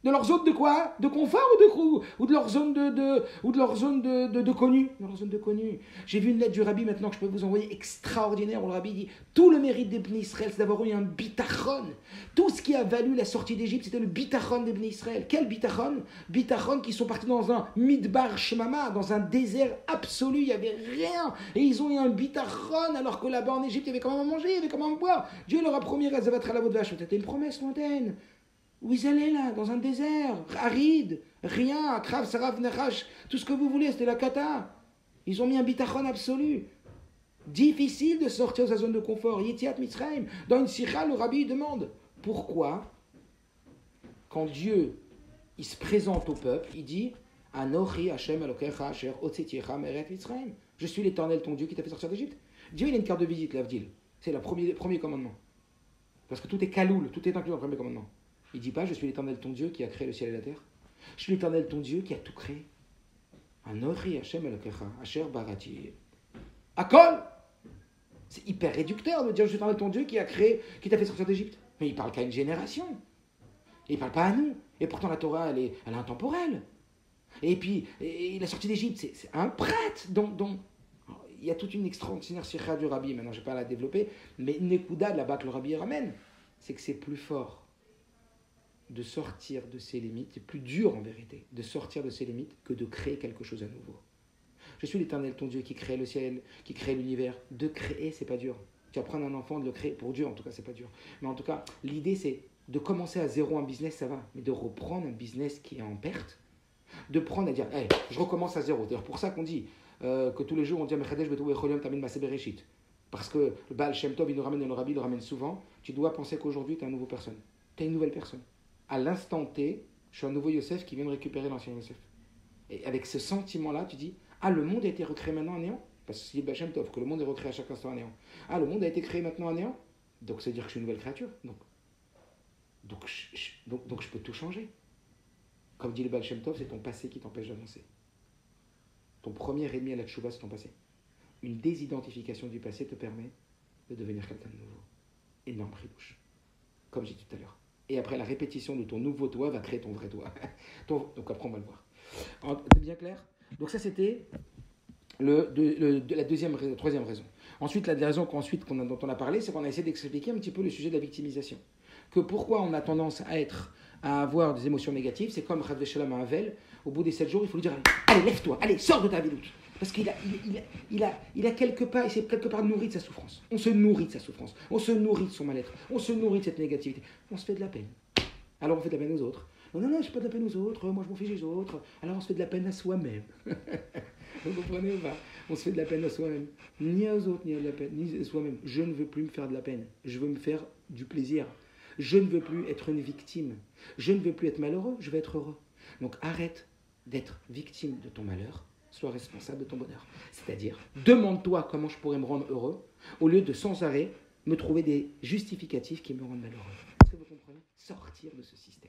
De leur zone de quoi? De confort ou de leur zone de connu? De leur zone de connu. J'ai vu une lettre du rabbi maintenant que je peux vous envoyer extraordinaire où le rabbi dit tout le mérite des Bnei Israël c'est d'avoir eu un bitachon. Tout ce qui a valu la sortie d'Égypte c'était le bitachon des Bnei Israël. Quel bitachon? Bitachon qui sont partis dans un midbar shemama, dans un désert absolu, il n'y avait rien. Et ils ont eu un bitachon alors que là-bas en Égypte il y avait quand même à manger, il y avait quand même à boire. Dieu leur a promis Razavat la vache. C'était une promesse lointaine. Où ils allaient là, dans un désert, aride, rien, Krav, Saraf, Nechash, tout ce que vous voulez, c'était la cata. Ils ont mis un bitachon absolu. Difficile de sortir de sa zone de confort. Yetiat Mitzrayim. Dans une sikha, le rabbi demande pourquoi, quand Dieu il se présente au peuple, il dit Anochi Hashem Elokecha Asher Hotzeticha Meret Mitzrayim. Je suis l'Éternel, ton Dieu, qui t'a fait sortir d'Égypte. Dieu, il a une carte de visite, l'Avdil. C'est le premier commandement. Parce que tout est kaloul, tout est inclus dans le premier commandement. Il ne dit pas, je suis l'Éternel ton Dieu qui a créé le ciel et la terre. Je suis l'Éternel ton Dieu qui a tout créé. Anochi Hashem Elokecha Asher Barati. Akol. C'est hyper réducteur de dire, je suis l'Éternel ton Dieu qui a créé, qui t'a fait sortir d'Égypte. Mais il parle qu'à une génération. Et il ne parle pas à nous. Et pourtant la Torah, elle est intemporelle. Et puis, la sortie d'Égypte, c'est un prêtre. Donc, il y a toute une extraordinaire sikha du rabbi. Maintenant, je ne vais pas la développer. Mais Nekuda, là-bas, que le rabbi ramène, c'est que c'est plus fort de sortir de ses limites, c'est plus dur en vérité, de sortir de ses limites que de créer quelque chose à nouveau. Je suis l'Éternel, ton Dieu, qui crée le ciel, qui crée l'univers. De créer, c'est pas dur. Tu vas prendre un enfant, de le créer, pour Dieu en tout cas, c'est pas dur. Mais en tout cas, l'idée c'est de commencer à zéro un business, ça va. Mais de reprendre un business qui est en perte, de prendre à dire, hey, je recommence à zéro. C'est d'ailleurs pour ça qu'on dit que tous les jours on dit, parce que le Baal Shem Tov, il nous ramène, le Rabbi, il le ramène souvent. Tu dois penser qu'aujourd'hui, tu es une nouvelle personne. Tu es une nouvelle personne. À l'instant T, je suis un nouveau Yosef qui vient de récupérer l'ancien Yosef. Et avec ce sentiment-là, tu dis, ah, le monde a été recréé maintenant à néant. Parce que c'est Baal Shem Tov, que le monde est recréé à chaque instant à néant. Ah, le monde a été créé maintenant à néant. Donc, ça veut dire que je suis une nouvelle créature. Donc je peux tout changer. Comme dit le Baal Shem Tov, c'est ton passé qui t'empêche d'avancer. Ton premier ennemi à la tchouva, c'est ton passé. Une désidentification du passé te permet de devenir quelqu'un de nouveau. Énorme ridouche. Comme j'ai dit tout à l'heure. Et après, la répétition de ton nouveau toi va créer ton vrai toi. Donc après, on va le voir. C'est bien clair? Donc ça, c'était la troisième raison. Ensuite, la raison dont on a parlé, c'est qu'on a essayé d'expliquer un petit peu le sujet de la victimisation. Que pourquoi on a tendance à avoir des émotions négatives, c'est comme Chad Veshalom à Havel, au bout des 7 jours, il faut lui dire allez, lève-toi, allez, sors de ta vidoute. Parce qu'il a quelque part, il s'est quelque part nourri de sa souffrance. On se nourrit de sa souffrance, on se nourrit de son mal-être, on se nourrit de cette négativité. On se fait de la peine. Alors on fait de la peine aux autres. Non, je ne fais pas de la peine aux autres, moi je m'en fiche des autres. Alors on se fait de la peine à soi-même. Vous comprenez ou pas? On se fait de la peine à soi-même. Ni aux autres, ni à la peine, ni à soi-même. Je ne veux plus me faire de la peine. Je veux me faire du plaisir. Je ne veux plus être une victime. Je ne veux plus être malheureux, je veux être heureux. Donc arrête d'être victime de ton malheur, sois responsable de ton bonheur. C'est-à-dire, demande-toi comment je pourrais me rendre heureux, au lieu de sans arrêt me trouver des justificatifs qui me rendent malheureux. Est-ce que vous comprenez? Sortir de ce système.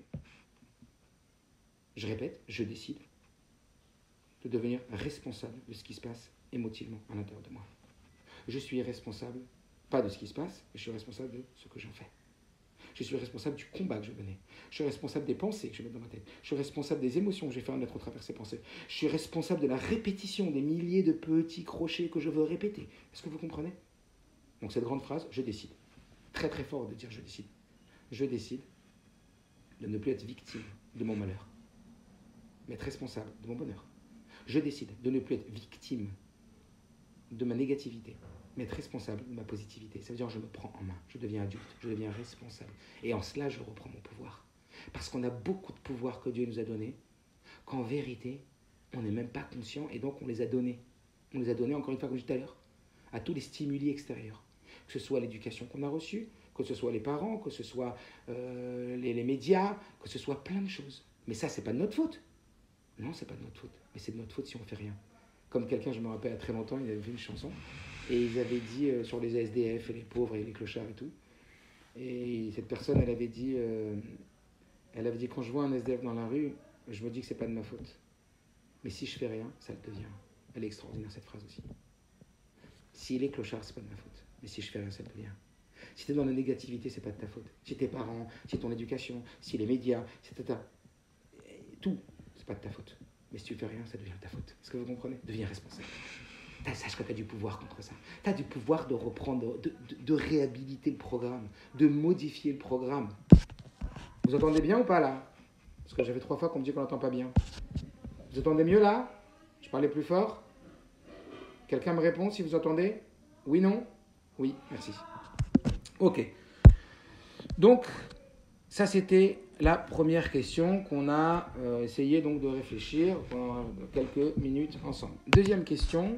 Je répète, je décide de devenir responsable de ce qui se passe émotivement à l'intérieur de moi. Je suis responsable, pas de ce qui se passe, mais je suis responsable de ce que j'en fais. Je suis responsable du combat que je menais. Je suis responsable des pensées que je mets dans ma tête. Je suis responsable des émotions que j'ai fait en mettre au travers de ces pensées. Je suis responsable de la répétition des milliers de petits crochets que je veux répéter. Est-ce que vous comprenez? Donc cette grande phrase, je décide. Très très fort de dire je décide. Je décide de ne plus être victime de mon malheur, mais être responsable de mon bonheur. Je décide de ne plus être victime de ma négativité, mais être responsable de ma positivité. Ça veut dire que je me prends en main, je deviens adulte, je deviens responsable. Et en cela, je reprends mon pouvoir. Parce qu'on a beaucoup de pouvoirs que Dieu nous a donnés, qu'en vérité, on n'est même pas conscient, et donc on les a donnés. On les a donnés, encore une fois, comme je disais tout à l'heure, à tous les stimuli extérieurs. Que ce soit l'éducation qu'on a reçue, que ce soit les parents, que ce soit les médias, que ce soit plein de choses. Mais ça, c'est pas de notre faute. Non, c'est pas de notre faute. Mais c'est de notre faute si on fait rien. Comme quelqu'un, je me rappelle, il y a très longtemps, il avait fait une chanson, et ils avaient dit sur les SDF et les pauvres et les clochards et tout. Et cette personne, elle avait dit quand je vois un SDF dans la rue, je me dis que c'est pas de ma faute. Mais si je fais rien, ça le devient. Elle est extraordinaire, cette phrase aussi. S'il est clochard, c'est pas de ma faute. Mais si je fais rien, ça le devient. Si tu es dans la négativité, c'est pas de ta faute. Si tes parents, si ton éducation, si les médias, etc. tout, c'est pas de ta faute. Mais si tu fais rien, ça devient de ta faute. Est-ce que vous comprenez? Deviens responsable. Sache que tu as du pouvoir contre ça. Tu as du pouvoir de reprendre, de réhabiliter le programme, de modifier le programme. Vous entendez bien ou pas là? Parce que j'avais 3 fois qu'on me dit qu'on n'entend pas bien. Vous entendez mieux là? Je parlais plus fort? Quelqu'un me répond si vous entendez? Oui, non? Oui, merci. Ok. Donc, ça c'était la première question qu'on a essayé donc de réfléchir pendant quelques minutes ensemble. Deuxième question.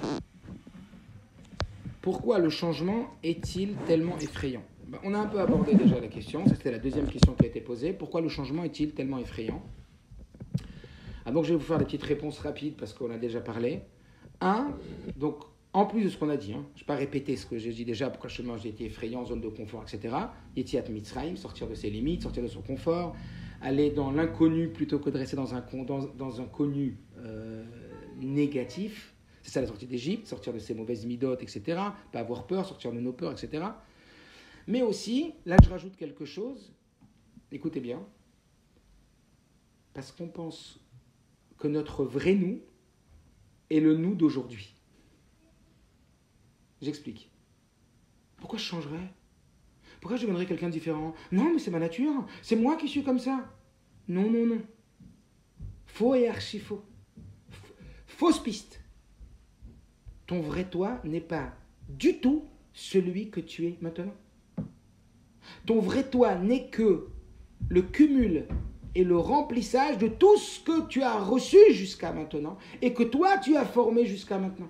Pourquoi le changement est-il tellement effrayant? On a un peu abordé déjà la question. Ça c'était la deuxième question qui a été posée. Pourquoi le changement est-il tellement effrayant? Donc je vais vous faire des petites réponses rapides parce qu'on a déjà parlé. Donc en plus de ce qu'on a dit, je ne vais pas répéter ce que j'ai dit déjà, pourquoi le chemin j'ai été effrayant, zone de confort, etc. Yetiat Mitzrayim, sortir de ses limites, sortir de son confort, aller dans l'inconnu plutôt que de rester dans un connu négatif. C'est ça la sortie d'Égypte, sortir de ses mauvaises midotes, etc. Pas avoir peur, sortir de nos peurs, etc. Mais aussi, là je rajoute quelque chose, écoutez bien, parce qu'on pense que notre vrai nous est le nous d'aujourd'hui. J'explique. Pourquoi je changerais? Pourquoi je deviendrais quelqu'un de différent? Non, mais c'est ma nature. C'est moi qui suis comme ça. Non, non, non. Faux et archi faux. Fausse piste. Ton vrai toi n'est pas du tout celui que tu es maintenant. Ton vrai toi n'est que le cumul et le remplissage de tout ce que tu as reçu jusqu'à maintenant et que toi tu as formé jusqu'à maintenant.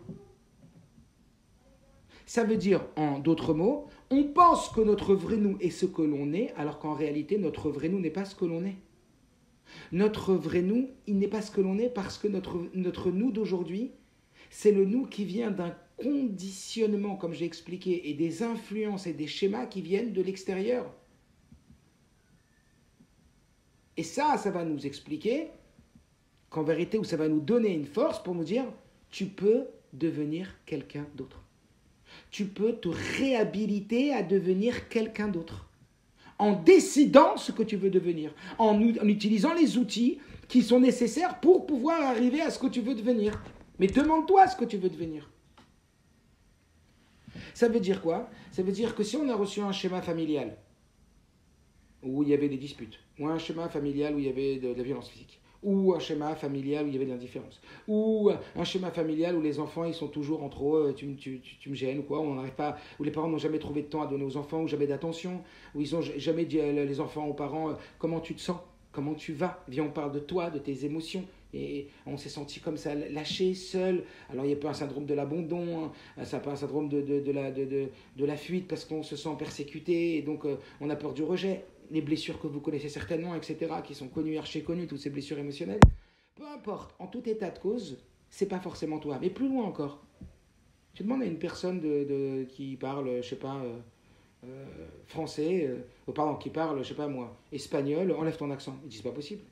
Ça veut dire, en d'autres mots, on pense que notre vrai nous est ce que l'on est, alors qu'en réalité, notre vrai nous n'est pas ce que l'on est. Notre vrai nous, il n'est pas ce que l'on est parce que notre nous d'aujourd'hui, c'est le nous qui vient d'un conditionnement, comme j'ai expliqué, et des influences et des schémas qui viennent de l'extérieur. Et ça va nous expliquer qu'en vérité, où ça va nous donner une force pour nous dire, tu peux devenir quelqu'un d'autre. Tu peux te réhabiliter à devenir quelqu'un d'autre. En décidant ce que tu veux devenir. En utilisant les outils qui sont nécessaires pour pouvoir arriver à ce que tu veux devenir. Mais demande-toi ce que tu veux devenir. Ça veut dire quoi? Ça veut dire que si on a reçu un schéma familial où il y avait des disputes, ou un schéma familial où il y avait de la violence physique, ou un schéma familial où il y avait de l'indifférence, ou un schéma familial où les enfants ils sont toujours entre eux, tu me gênes ou quoi, où les parents n'ont jamais trouvé de temps à donner aux enfants, ou jamais d'attention, où ils n'ont jamais dit les enfants aux parents comment tu te sens, comment tu vas, viens on parle de toi, de tes émotions. Et on s'est senti comme ça, lâché, seul. Alors il n'y a pas un syndrome de l'abandon, ça n'a pas un syndrome de la fuite parce qu'on se sent persécuté et donc on a peur du rejet. Les blessures que vous connaissez certainement, etc., qui sont connues, archi-connues, toutes ces blessures émotionnelles. Peu importe, en tout état de cause, c'est pas forcément toi. Mais plus loin encore, tu demandes à une personne qui parle, je sais pas, français, qui parle, je sais pas moi, espagnol, enlève ton accent. Ils disent c'est pas possible.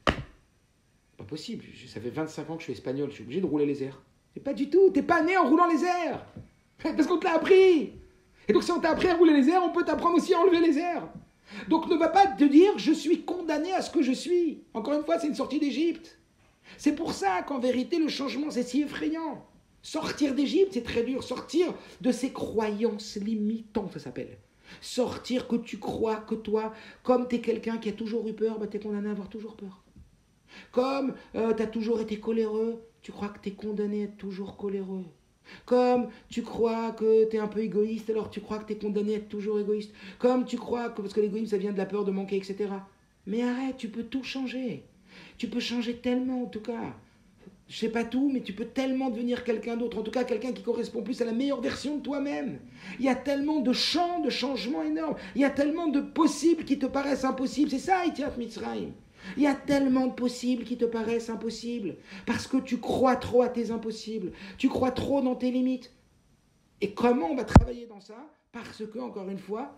Pas possible, ça fait 25 ans que je suis espagnol, je suis obligé de rouler les airs. C'est pas du tout, t'es pas né en roulant les airs. Parce qu'on te l'a appris. Et donc si on t'a appris à rouler les airs, on peut t'apprendre aussi à enlever les airs. Donc ne va pas te dire je suis condamné à ce que je suis. Encore une fois, c'est une sortie d'Égypte. C'est pour ça qu'en vérité, le changement, c'est si effrayant. Sortir d'Égypte, c'est très dur. Sortir de ces croyances limitantes, ça s'appelle. Sortir que tu crois que toi, comme tu es quelqu'un qui a toujours eu peur, tu es condamné à avoir toujours peur. Comme tu as toujours été coléreux, tu crois que tu es condamné à être toujours coléreux. Comme tu crois que tu es un peu égoïste, alors tu crois que tu es condamné à être toujours égoïste. Comme tu crois que, parce que l'égoïsme, ça vient de la peur de manquer, etc. Mais arrête, tu peux tout changer. Tu peux changer tellement, en tout cas. Je sais pas tout, mais tu peux tellement devenir quelqu'un d'autre. En tout cas, quelqu'un qui correspond plus à la meilleure version de toi-même. Il y a tellement de champs de changement énormes. Il y a tellement de possibles qui te paraissent impossibles. C'est ça, Yetiat Mitzrayim. Il y a tellement de possibles qui te paraissent impossibles. Parce que tu crois trop à tes impossibles. Tu crois trop dans tes limites. Et comment on va travailler dans ça? Parce que, encore une fois,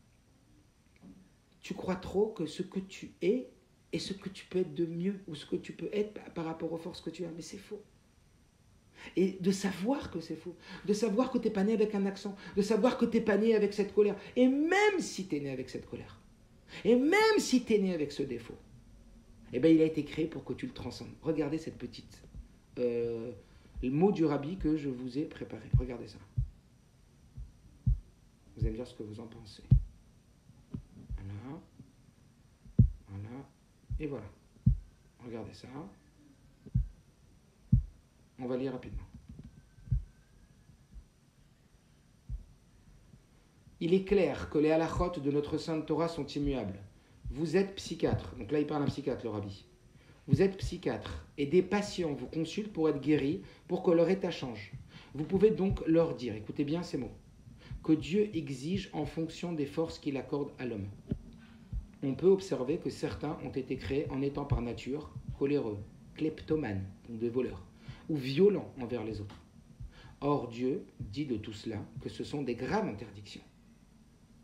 tu crois trop que ce que tu es et ce que tu peux être de mieux, ou ce que tu peux être par rapport aux forces que tu as. Mais c'est faux. Et de savoir que c'est faux, de savoir que tu n'es pas né avec un accent, de savoir que tu n'es pas né avec cette colère. Et même si tu es né avec cette colère, et même si tu es né avec ce défaut, Eh bien, il a été créé pour que tu le transcendes. Regardez cette petite le mot du rabbi que je vous ai préparé. Regardez ça. Vous allez me dire ce que vous en pensez. Voilà. Voilà. Et voilà. Regardez ça. On va lire rapidement. Il est clair que les halakhot de notre Sainte Torah sont immuables. Vous êtes psychiatre. Donc là, il parle d'un psychiatre, le rabbi. Vous êtes psychiatre et des patients vous consultent pour être guéris, pour que leur état change. Vous pouvez donc leur dire, écoutez bien ces mots, que Dieu exige en fonction des forces qu'il accorde à l'homme. On peut observer que certains ont été créés en étant par nature coléreux, kleptomanes, donc des voleurs, ou violents envers les autres. Or, Dieu dit de tout cela que ce sont des graves interdictions. Comment ?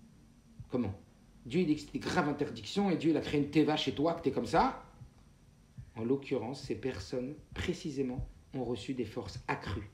Dieu dit que c'est des graves interdictions et Dieu il a créé une teva chez toi, que tu es comme ça. En l'occurrence, ces personnes, précisément, ont reçu des forces accrues.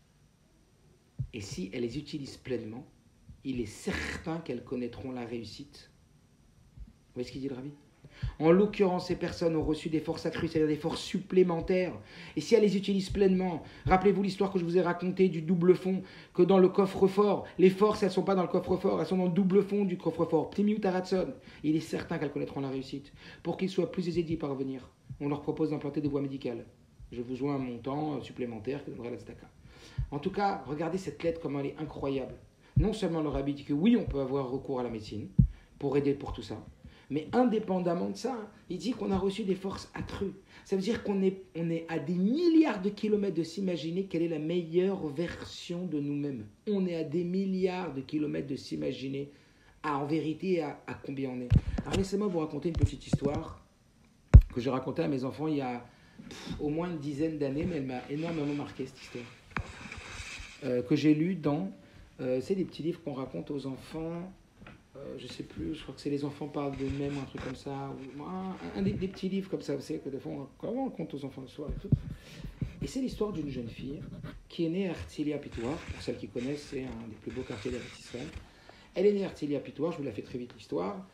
Et si elles les utilisent pleinement, il est certain qu'elles connaîtront la réussite. Vous voyez ce qu'il dit le rabbi ? En l'occurrence, ces personnes ont reçu des forces accrues, c'est-à-dire des forces supplémentaires. Et si elles les utilisent pleinement, rappelez-vous l'histoire que je vous ai racontée du double fond, que dans le coffre-fort, les forces, elles ne sont pas dans le coffre-fort, elles sont dans le double fond du coffre-fort. Ptimiut Haratson. Il est certain qu'elles connaîtront la réussite. Pour qu'il soit plus aisé d'y parvenir, on leur propose d'implanter des voies médicales. Je vous joins un montant supplémentaire qui donnerait la tzedaka. En tout cas, regardez cette lettre, comment elle est incroyable. Non seulement le rabbi dit que oui, on peut avoir recours à la médecine pour aider pour tout ça, mais indépendamment de ça, il dit qu'on a reçu des forces accrues. Ça veut dire qu'on est à des milliards de kilomètres de s'imaginer quelle est la meilleure version de nous-mêmes. On est à des milliards de kilomètres de s'imaginer en vérité à combien on est. Alors laissez-moi vous raconter une petite histoire que j'ai racontée à mes enfants il y a au moins une dizaine d'années, mais elle m'a énormément marqué cette histoire. Que j'ai lue dans... c'est des petits livres qu'on raconte aux enfants... je sais plus, je crois que c'est Les enfants parlent d'eux-mêmes ou un truc comme ça, ou un des petits livres comme ça, vous savez, que des fois on raconte aux enfants le soir et tout. Et c'est l'histoire d'une jeune fille qui est née à Herzliya Pitoire. Pour celles qui connaissent, c'est un des plus beaux quartiers d'Israël. Elle est née à Herzliya Pitoire, je vous la fais très vite l'histoire.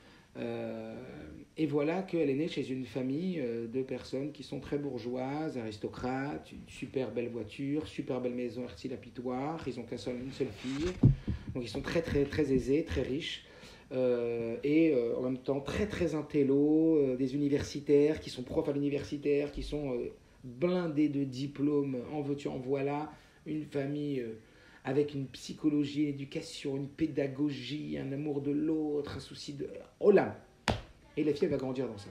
Et voilà qu'elle est née chez une famille de personnes qui sont très bourgeoises, aristocrates, une super belle voiture, super belle maison à Herzliya Pitoire. Ils ont une seule fille, donc ils sont très très très aisés, très riches. En même temps très très intello, des universitaires qui sont profs à l'universitaire, qui sont blindés de diplômes, en veux-tu, en voilà, une famille avec une psychologie, une éducation, une pédagogie, un amour de l'autre, un souci de... Oh là. Et la fille elle va grandir dans ça.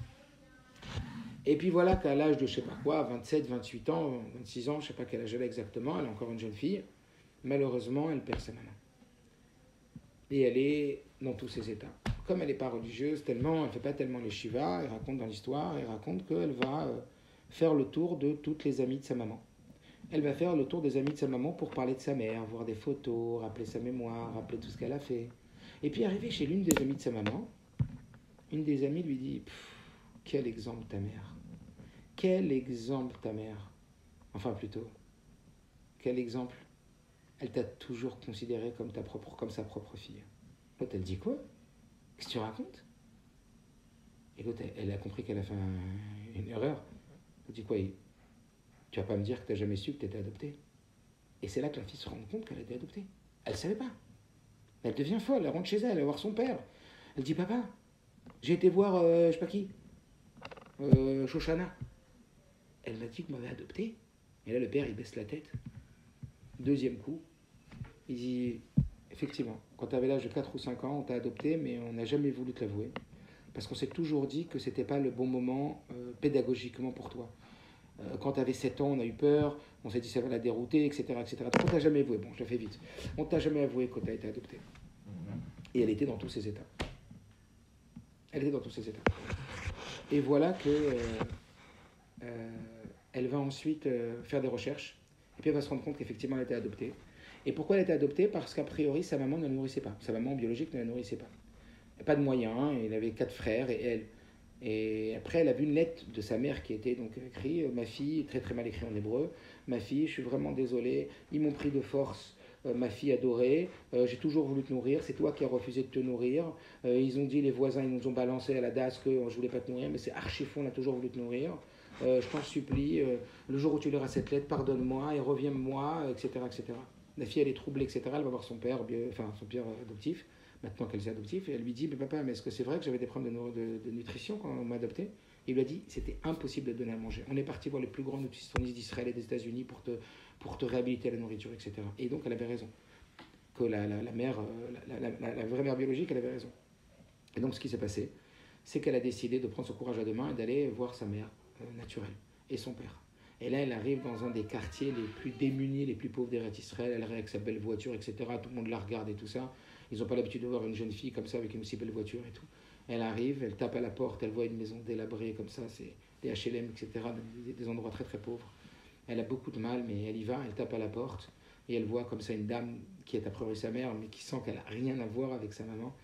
Et puis voilà qu'à l'âge de je sais pas quoi, 27, 28 ans, 26 ans, je sais pas quel âge elle a exactement, elle est encore une jeune fille, malheureusement elle perd sa maman. Et elle est dans tous ses états. Comme elle n'est pas religieuse tellement, elle ne fait pas tellement les shivas, elle raconte dans l'histoire, elle raconte qu'elle va faire le tour de toutes les amies de sa maman. Elle va faire le tour des amis de sa maman pour parler de sa mère, voir des photos, rappeler sa mémoire, rappeler tout ce qu'elle a fait. Et puis arrivée chez l'une des amies de sa maman, une des amies lui dit « Quel exemple ta mère ! Quel exemple ta mère ! Enfin plutôt, quel exemple ! Elle t'a toujours considéré comme sa propre fille. » L'autre, elle dit quoi ? Qu'est-ce que tu racontes ? Et l'autre, elle a compris qu'elle a fait une erreur. Elle dit quoi ? Tu vas pas me dire que tu n'as jamais su que tu étais adoptée. Et c'est là que la fille se rend compte qu'elle a été adoptée. Elle ne savait pas. Elle devient folle, elle rentre chez elle, elle va voir son père. Elle dit, papa, j'ai été voir, je sais pas qui, Shoshana. Elle m'a dit que m'avait adoptée. Et là, le père, il baisse la tête. Deuxième coup, il dit, effectivement, quand tu avais l'âge de 4 ou 5 ans, on t'a adopté, mais on n'a jamais voulu te l'avouer. Parce qu'on s'est toujours dit que ce n'était pas le bon moment pédagogiquement pour toi. Quand tu avais 7 ans, on a eu peur, on s'est dit ça va la dérouter, etc. etc. Donc on t'a jamais avoué, bon je le fais vite, on t'a jamais avoué que tu as été adopté. Et elle était dans tous ses états. Elle était dans tous ses états. Et voilà que elle va ensuite faire des recherches, et puis elle va se rendre compte qu'effectivement elle a été adoptée. Et pourquoi elle a été adoptée ? Parce qu'a priori sa maman ne la nourrissait pas. Sa maman biologique ne la nourrissait pas. Pas de moyens, il avait 4 frères et elle. Et après, elle a vu une lettre de sa mère qui était donc écrite « Ma fille », très très mal écrit en hébreu, « Ma fille, je suis vraiment désolée, ils m'ont pris de force ma fille adorée, j'ai toujours voulu te nourrir, c'est toi qui as refusé de te nourrir. Ils ont dit, les voisins, ils nous ont balancé à la DAS que je voulais pas te nourrir, mais c'est archi faux, on a toujours voulu te nourrir. Je t'en supplie, le jour où tu liras cette lettre, pardonne-moi et reviens-moi, etc., etc. La fille, elle est troublée, etc. Elle va voir son père, son père adoptif, maintenant qu'elle est adoptive, et elle lui dit, mais papa, mais est-ce que c'est vrai que j'avais des problèmes de nutrition quand on m'a adopté? Il lui a dit, c'était impossible de donner à manger. On est parti voir les plus grands nutritionnistes d'Israël et des États-Unis pour te réhabiliter à la nourriture, etc. Et donc, elle avait raison. Que la mère, la vraie mère biologique, elle avait raison. Et donc, ce qui s'est passé, c'est qu'elle a décidé de prendre son courage à deux mains et d'aller voir sa mère naturelle et son père. Et là, elle arrive dans un des quartiers les plus démunis, les plus pauvres d'Eretz Israël. Elle arrive avec sa belle voiture, etc. Tout le monde la regarde et tout ça. Ils n'ont pas l'habitude de voir une jeune fille comme ça avec une aussi belle voiture et tout. Elle arrive, elle tape à la porte, elle voit une maison délabrée comme ça, c'est des HLM, etc., des endroits très très pauvres. Elle a beaucoup de mal, mais elle y va, elle tape à la porte, et elle voit comme ça une dame qui est a priori sa mère, mais qui sent qu'elle n'a rien à voir avec sa maman,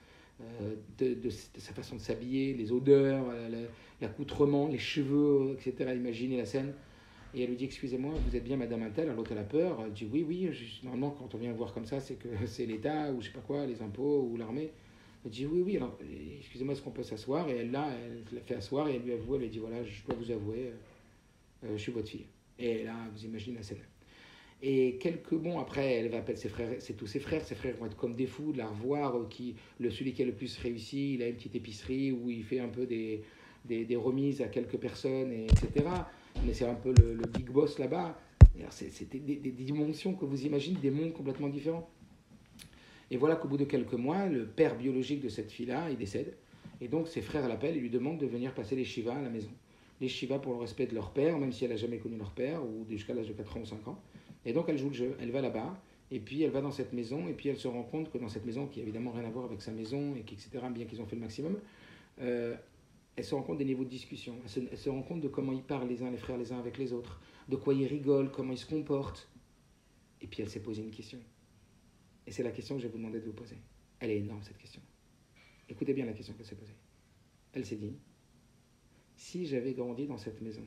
de sa façon de s'habiller, les odeurs, l'accoutrement, les cheveux, etc. Imaginez la scène. Et elle lui dit, excusez-moi, vous êtes bien madame Intel? Alors l'autre, elle a peur, elle dit, oui, normalement quand on vient voir comme ça, c'est que c'est l'État, ou je sais pas quoi, les impôts, ou l'armée. Elle dit oui, alors excusez-moi, est-ce qu'on peut s'asseoir? Et elle l'a fait asseoir et elle lui avoue, elle lui dit voilà, je dois vous avouer, je suis votre fille. Et là, vous imaginez la scène. Et quelques mois après, elle va appeler ses frères, c'est tous ses frères vont être comme des fous de la revoir, celui qui a le plus réussi, il a une petite épicerie où il fait un peu des remises à quelques personnes, etc. Mais c'est un peu le big boss là-bas. C'était des dimensions que vous imaginez, des mondes complètement différents. Et voilà qu'au bout de quelques mois, le père biologique de cette fille-là, il décède. Et donc ses frères l'appellent et lui demandent de venir passer les shivas à la maison. Les shivas pour le respect de leur père, même si elle n'a jamais connu leur père, ou jusqu'à l'âge de 4 ans ou 5 ans. Et donc elle joue le jeu, elle va là-bas, et puis elle va dans cette maison, et puis elle se rend compte que dans cette maison, qui n'a évidemment rien à voir avec sa maison, et etc., bien qu'ils ont fait le maximum, elle se rend compte des niveaux de discussion. Elle se rend compte de comment ils parlent les uns, les frères les uns avec les autres, de quoi ils rigolent, comment ils se comportent. Et puis elle s'est posé une question. Et c'est la question que je vais vous demander de vous poser. Elle est énorme, cette question. Écoutez bien la question qu'elle s'est posée. Elle s'est dit, si j'avais grandi dans cette maison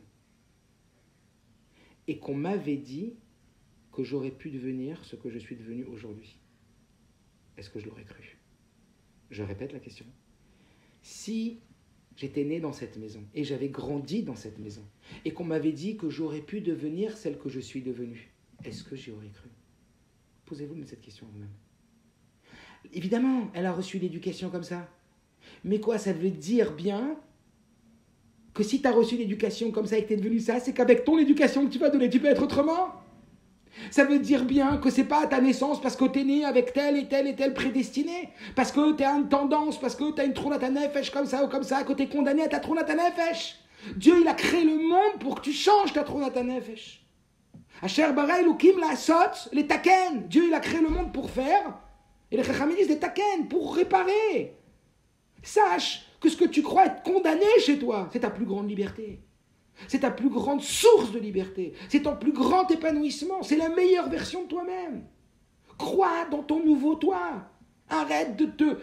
et qu'on m'avait dit que j'aurais pu devenir ce que je suis devenu aujourd'hui, est-ce que je l'aurais cru? Je répète la question. Si j'étais né dans cette maison et j'avais grandi dans cette maison et qu'on m'avait dit que j'aurais pu devenir celle que je suis devenue, est-ce que j'y aurais cru? Posez-vous cette question vous-même. Évidemment, elle a reçu l'éducation comme ça. Mais quoi, ça veut dire bien que si tu as reçu l'éducation comme ça et que tu es devenu ça, c'est qu'avec ton éducation que tu vas donner, tu peux être autrement. Ça veut dire bien que c'est pas à ta naissance parce que tu es né avec tel et tel et tel prédestiné, parce que tu as une tendance, parce que tu as une tronat à nefesh comme ça ou comme ça, que tu es condamné à ta tronat à nefesh. Dieu, il a créé le monde pour que tu changes ta tronat à nefesh. Asher bara Elokim la sot, les taken. Dieu, il a créé le monde pour faire. Et les chachamim disent les taken, pour réparer. Sache que ce que tu crois être condamné chez toi, c'est ta plus grande liberté. C'est ta plus grande source de liberté. C'est ton plus grand épanouissement. C'est la meilleure version de toi-même. Crois dans ton nouveau toi. Arrête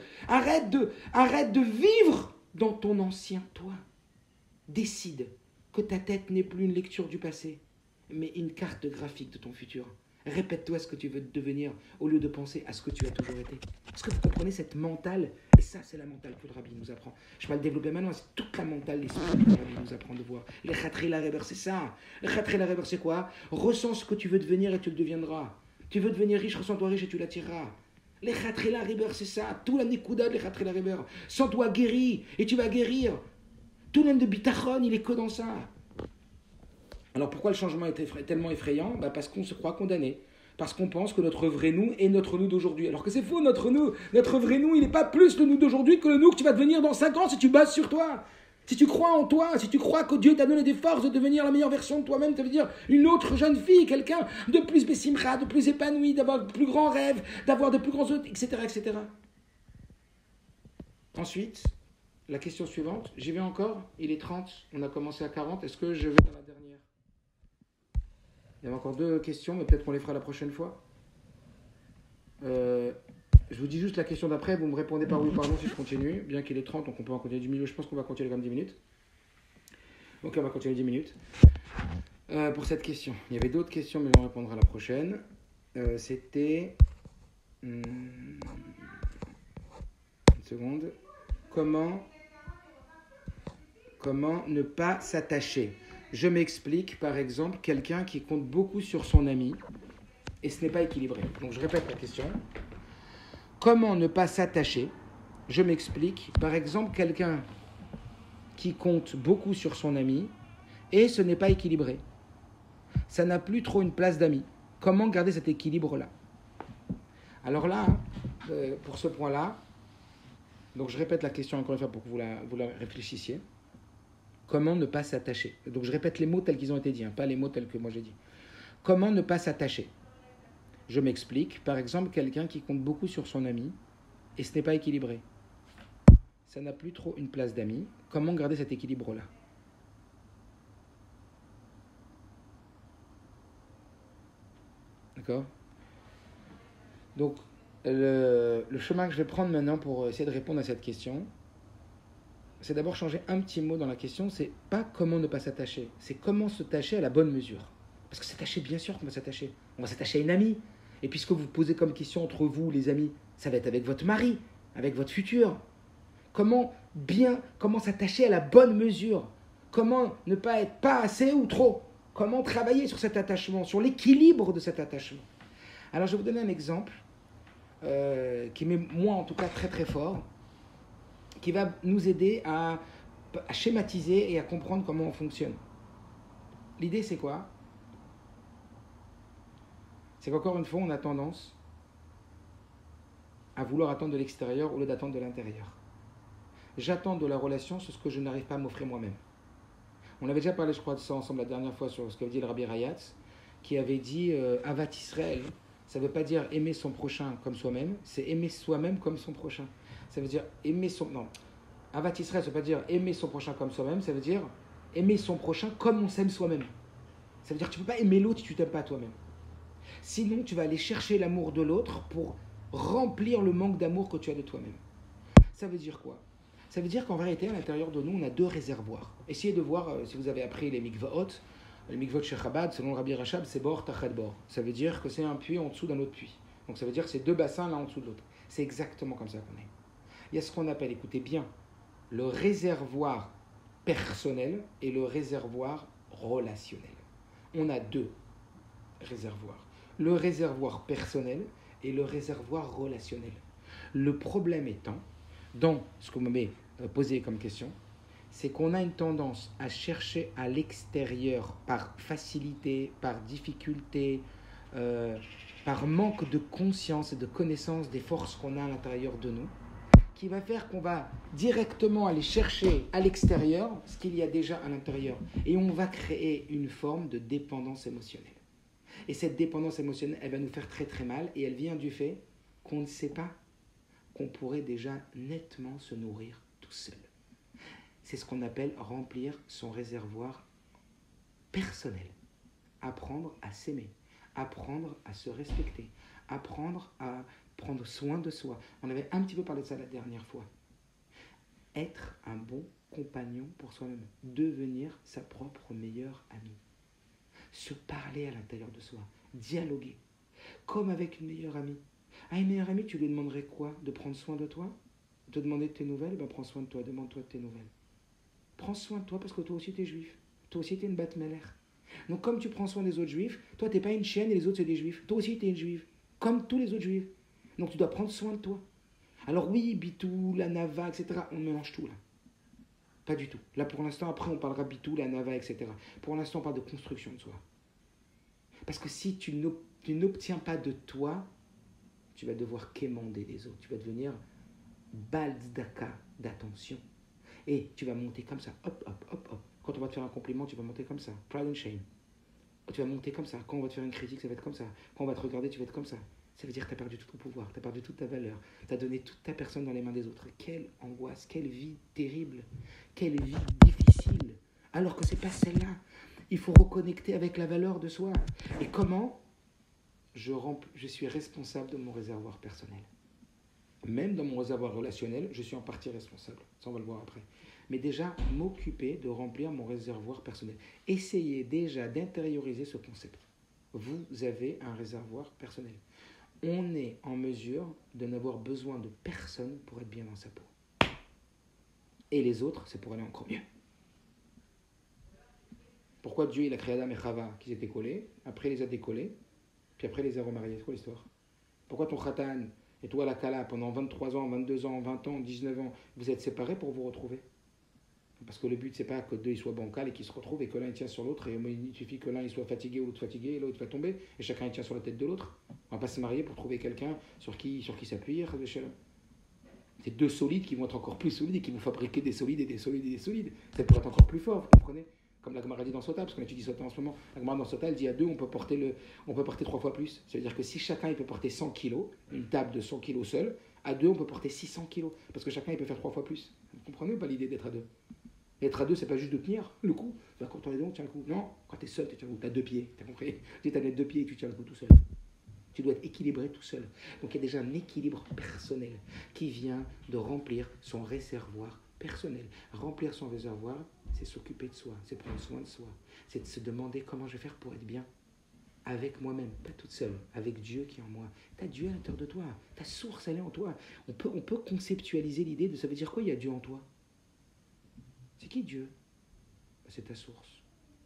de vivre dans ton ancien toi. Décide que ta tête n'est plus une lecture du passé, mais une carte graphique de ton futur. Répète-toi ce que tu veux devenir au lieu de penser à ce que tu as toujours été. Est-ce que vous comprenez cette mentale? Et ça, c'est la mentale que le rabbi nous apprend. Je vais le développer maintenant, c'est toute la mentale, l'esprit que le rabbi nous apprend de voir. Les chatri la reber, c'est ça. Les chatri la reber, c'est quoi? Ressens ce que tu veux devenir et tu le deviendras. Tu veux devenir riche, ressens-toi riche et tu l'attireras. Les chatri la reber, c'est ça. Tout la nikuda de les chatri la reber. Sens-toi guéri et tu vas guérir. Tout l'homme de bitachon, il est que dans ça. Alors pourquoi le changement est tellement effrayant? Parce qu'on se croit condamné. Parce qu'on pense que notre vrai nous est notre nous d'aujourd'hui. Alors que c'est faux, notre vrai nous, il n'est pas plus le nous d'aujourd'hui que le nous que tu vas devenir dans 5 ans si tu bases sur toi. Si tu crois en toi, si tu crois que Dieu t'a donné des forces de devenir la meilleure version de toi-même, ça veut dire une autre jeune fille, quelqu'un de plus bessimcha, de plus épanoui, d'avoir de plus grands rêves, d'avoir de plus grands autres, etc., etc. Ensuite, la question suivante, j'y vais encore, il est 30, on a commencé à 40, est-ce que je vais dans la dernière? Il y avait encore 2 questions, mais peut-être qu'on les fera la prochaine fois. Je vous dis juste la question d'après, vous me répondez par oui ou par non si je continue, bien qu'il est 30, donc on peut en continuer 10 minutes, je pense qu'on va continuer comme 10 minutes. Ok, on va continuer 10 minutes. Pour cette question, il y avait d'autres questions, mais on répondra la prochaine. C'était Une seconde. Comment ne pas s'attacher? Je m'explique, par exemple, quelqu'un qui compte beaucoup sur son ami et ce n'est pas équilibré. Donc je répète la question. Comment ne pas s'attacher? Je m'explique, par exemple, quelqu'un qui compte beaucoup sur son ami et ce n'est pas équilibré. Ça n'a plus trop une place d'ami. Comment garder cet équilibre-là? Alors là, pour ce point-là, donc je répète la question encore une fois pour que vous la réfléchissiez. Comment ne pas s'attacher? Donc je répète les mots tels qu'ils ont été dits, pas les mots tels que moi j'ai dit. Comment ne pas s'attacher? Je m'explique. Par exemple, quelqu'un qui compte beaucoup sur son ami et ce n'est pas équilibré. Ça n'a plus trop une place d'ami. Comment garder cet équilibre-là? D'accord? Donc, le chemin que je vais prendre maintenant pour essayer de répondre à cette question, c'est d'abord changer un petit mot dans la question. C'est pas comment ne pas s'attacher, c'est comment se s'attacher à la bonne mesure. Parce que s'attacher, bien sûr qu'on va s'attacher. On va s'attacher à une amie. Et puis ce que vous posez comme question entre vous, les amis, ça va être avec votre mari, avec votre futur. Comment s'attacher à la bonne mesure? Comment ne pas être pas assez ou trop? Comment travailler sur cet attachement, sur l'équilibre de cet attachement? Alors je vais vous donner un exemple qui m'est, moi en tout cas, très très fort, qui va nous aider à schématiser et à comprendre comment on fonctionne. L'idée, c'est quoi? C'est qu'encore une fois, on a tendance à vouloir attendre de l'extérieur au lieu d'attendre de l'intérieur. J'attends de la relation sur ce que je n'arrive pas à m'offrir moi-même. On avait déjà parlé, je crois, de ça ensemble la dernière fois sur ce qu'avait dit le Rabbi Rayatz, qui avait dit Avat Israël, ça ne veut pas dire aimer son prochain comme soi-même, c'est aimer soi-même comme son prochain. Ça veut dire aimer son... Non, Avat Israël, ça ne veut pas dire aimer son prochain comme soi-même, ça veut dire aimer son prochain comme on s'aime soi-même. Ça veut dire que tu ne peux pas aimer l'autre si tu ne t'aimes pas toi-même. Sinon, tu vas aller chercher l'amour de l'autre pour remplir le manque d'amour que tu as de toi-même. Ça veut dire quoi? Ça veut dire qu'en vérité, à l'intérieur de nous, on a deux réservoirs. Essayez de voir, si vous avez appris les mikvaot chez Chabad, selon Rabbi Rachab, c'est bor tachat bor. Ça veut dire que c'est un puits en dessous d'un autre puits. Donc ça veut dire que c'est deux bassins l'un en dessous de l'autre. C'est exactement comme ça qu'on est. Il y a ce qu'on appelle, écoutez bien, le réservoir personnel et le réservoir relationnel. On a deux réservoirs. Le réservoir personnel et le réservoir relationnel. Le problème étant, dans ce que vous m'avez posé comme question, c'est qu'on a une tendance à chercher à l'extérieur par facilité, par difficulté, par manque de conscience et de connaissance des forces qu'on a à l'intérieur de nous, qui va faire qu'on va directement aller chercher à l'extérieur ce qu'il y a déjà à l'intérieur. Et on va créer une forme de dépendance émotionnelle. Et cette dépendance émotionnelle, elle va nous faire très très mal, et elle vient du fait qu'on ne sait pas qu'on pourrait déjà nettement se nourrir tout seul. C'est ce qu'on appelle remplir son réservoir personnel. Apprendre à s'aimer, apprendre à se respecter, apprendre à prendre soin de soi. On avait un petit peu parlé de ça la dernière fois. Être un bon compagnon pour soi-même, devenir sa propre meilleure amie. Se parler à l'intérieur de soi, dialoguer, comme avec une meilleure amie. À une meilleure amie, tu lui demanderais quoi? De prendre soin de toi? De te demander de tes nouvelles? Ben prends soin de toi, demande-toi de tes nouvelles. Prends soin de toi parce que toi aussi tu es juif. Toi aussi tu es une bat mélère. Donc comme tu prends soin des autres juifs, toi tu n'es pas une chienne et les autres c'est des juifs. Toi aussi tu es une juive, comme tous les autres juifs. Donc tu dois prendre soin de toi. Alors oui, bitou, la nava, etc. On mélange tout là. Pas du tout. Là pour l'instant, après on parlera bitou, la nava, etc. Pour l'instant on parle de construction de soi. Parce que si tu n'obtiens pas de toi, tu vas devoir quémander les autres. Tu vas devenir balzdaka d'attention. Et tu vas monter comme ça, hop, hop, hop, hop. Quand on va te faire un compliment, tu vas monter comme ça, pride and shame. Tu vas monter comme ça. Quand on va te faire une critique, ça va être comme ça. Quand on va te regarder, tu vas être comme ça. Ça veut dire que tu as perdu tout ton pouvoir, tu as perdu toute ta valeur, tu as donné toute ta personne dans les mains des autres. Quelle angoisse, quelle vie terrible, quelle vie difficile. Alors que c'est pas celle-là. Il faut reconnecter avec la valeur de soi. Et comment? Je suis responsable de mon réservoir personnel. Même dans mon réservoir relationnel, je suis en partie responsable. Ça, on va le voir après. Mais déjà, m'occuper de remplir mon réservoir personnel. Essayez déjà d'intérioriser ce concept. Vous avez un réservoir personnel. on est en mesure de n'avoir besoin de personne pour être bien dans sa peau. Et les autres, c'est pour aller encore mieux. Pourquoi Dieu il a créé Adam et Chava qui s'étaient collés, après il les a décollés, puis après il les a remariés? C'est quoi l'histoire? Pourquoi ton Khatan et toi la Kala, pendant 23 ans, 22 ans, 20 ans, 19 ans, vous êtes séparés pour vous retrouver? Parce que le but, c'est pas que deux ils soient bancals et qu'ils se retrouvent et que l'un il tient sur l'autre, et il suffit que l'un il soit fatigué ou l'autre fatigué, et l'autre va tomber, et chacun il tient sur la tête de l'autre. On va pas se marier pour trouver quelqu'un sur qui s'appuyer. C'est deux solides qui vont être encore plus solides et qui vont fabriquer des solides et des solides et des solides. Ça pourrait être encore plus fort, vous comprenez? Comme la Gemara dit dans Sota, parce qu'on étudie Sota en ce moment. La Gemara dans Sota, elle dit à deux, on peut porter 3 fois plus. Ça veut dire que si chacun il peut porter 100 kilos, une table de 100 kilos seule, à deux on peut porter 600 kilos. Parce que chacun il peut faire 3 fois plus. Vous comprenez ou pas l'idée d'être à deux? Être à deux, c'est pas juste de tenir le coup. Quand on est deux, on tient le coup. Non, quand tu es seul, tu tiens le coup. Tu as 2 pieds. Tu as compris? Tu as 2 pieds et tu tiens le coup tout seul. Tu dois être équilibré tout seul. Donc il y a déjà un équilibre personnel qui vient de remplir son réservoir personnel. Remplir son réservoir, c'est s'occuper de soi, c'est prendre soin de soi, c'est de se demander comment je vais faire pour être bien. Avec moi-même, pas toute seule, avec Dieu qui est en moi. Tu as Dieu à l'intérieur de toi, ta source elle est en toi. On peut conceptualiser l'idée de ça veut dire quoi il y a Dieu en toi? C'est qui Dieu? C'est ta source.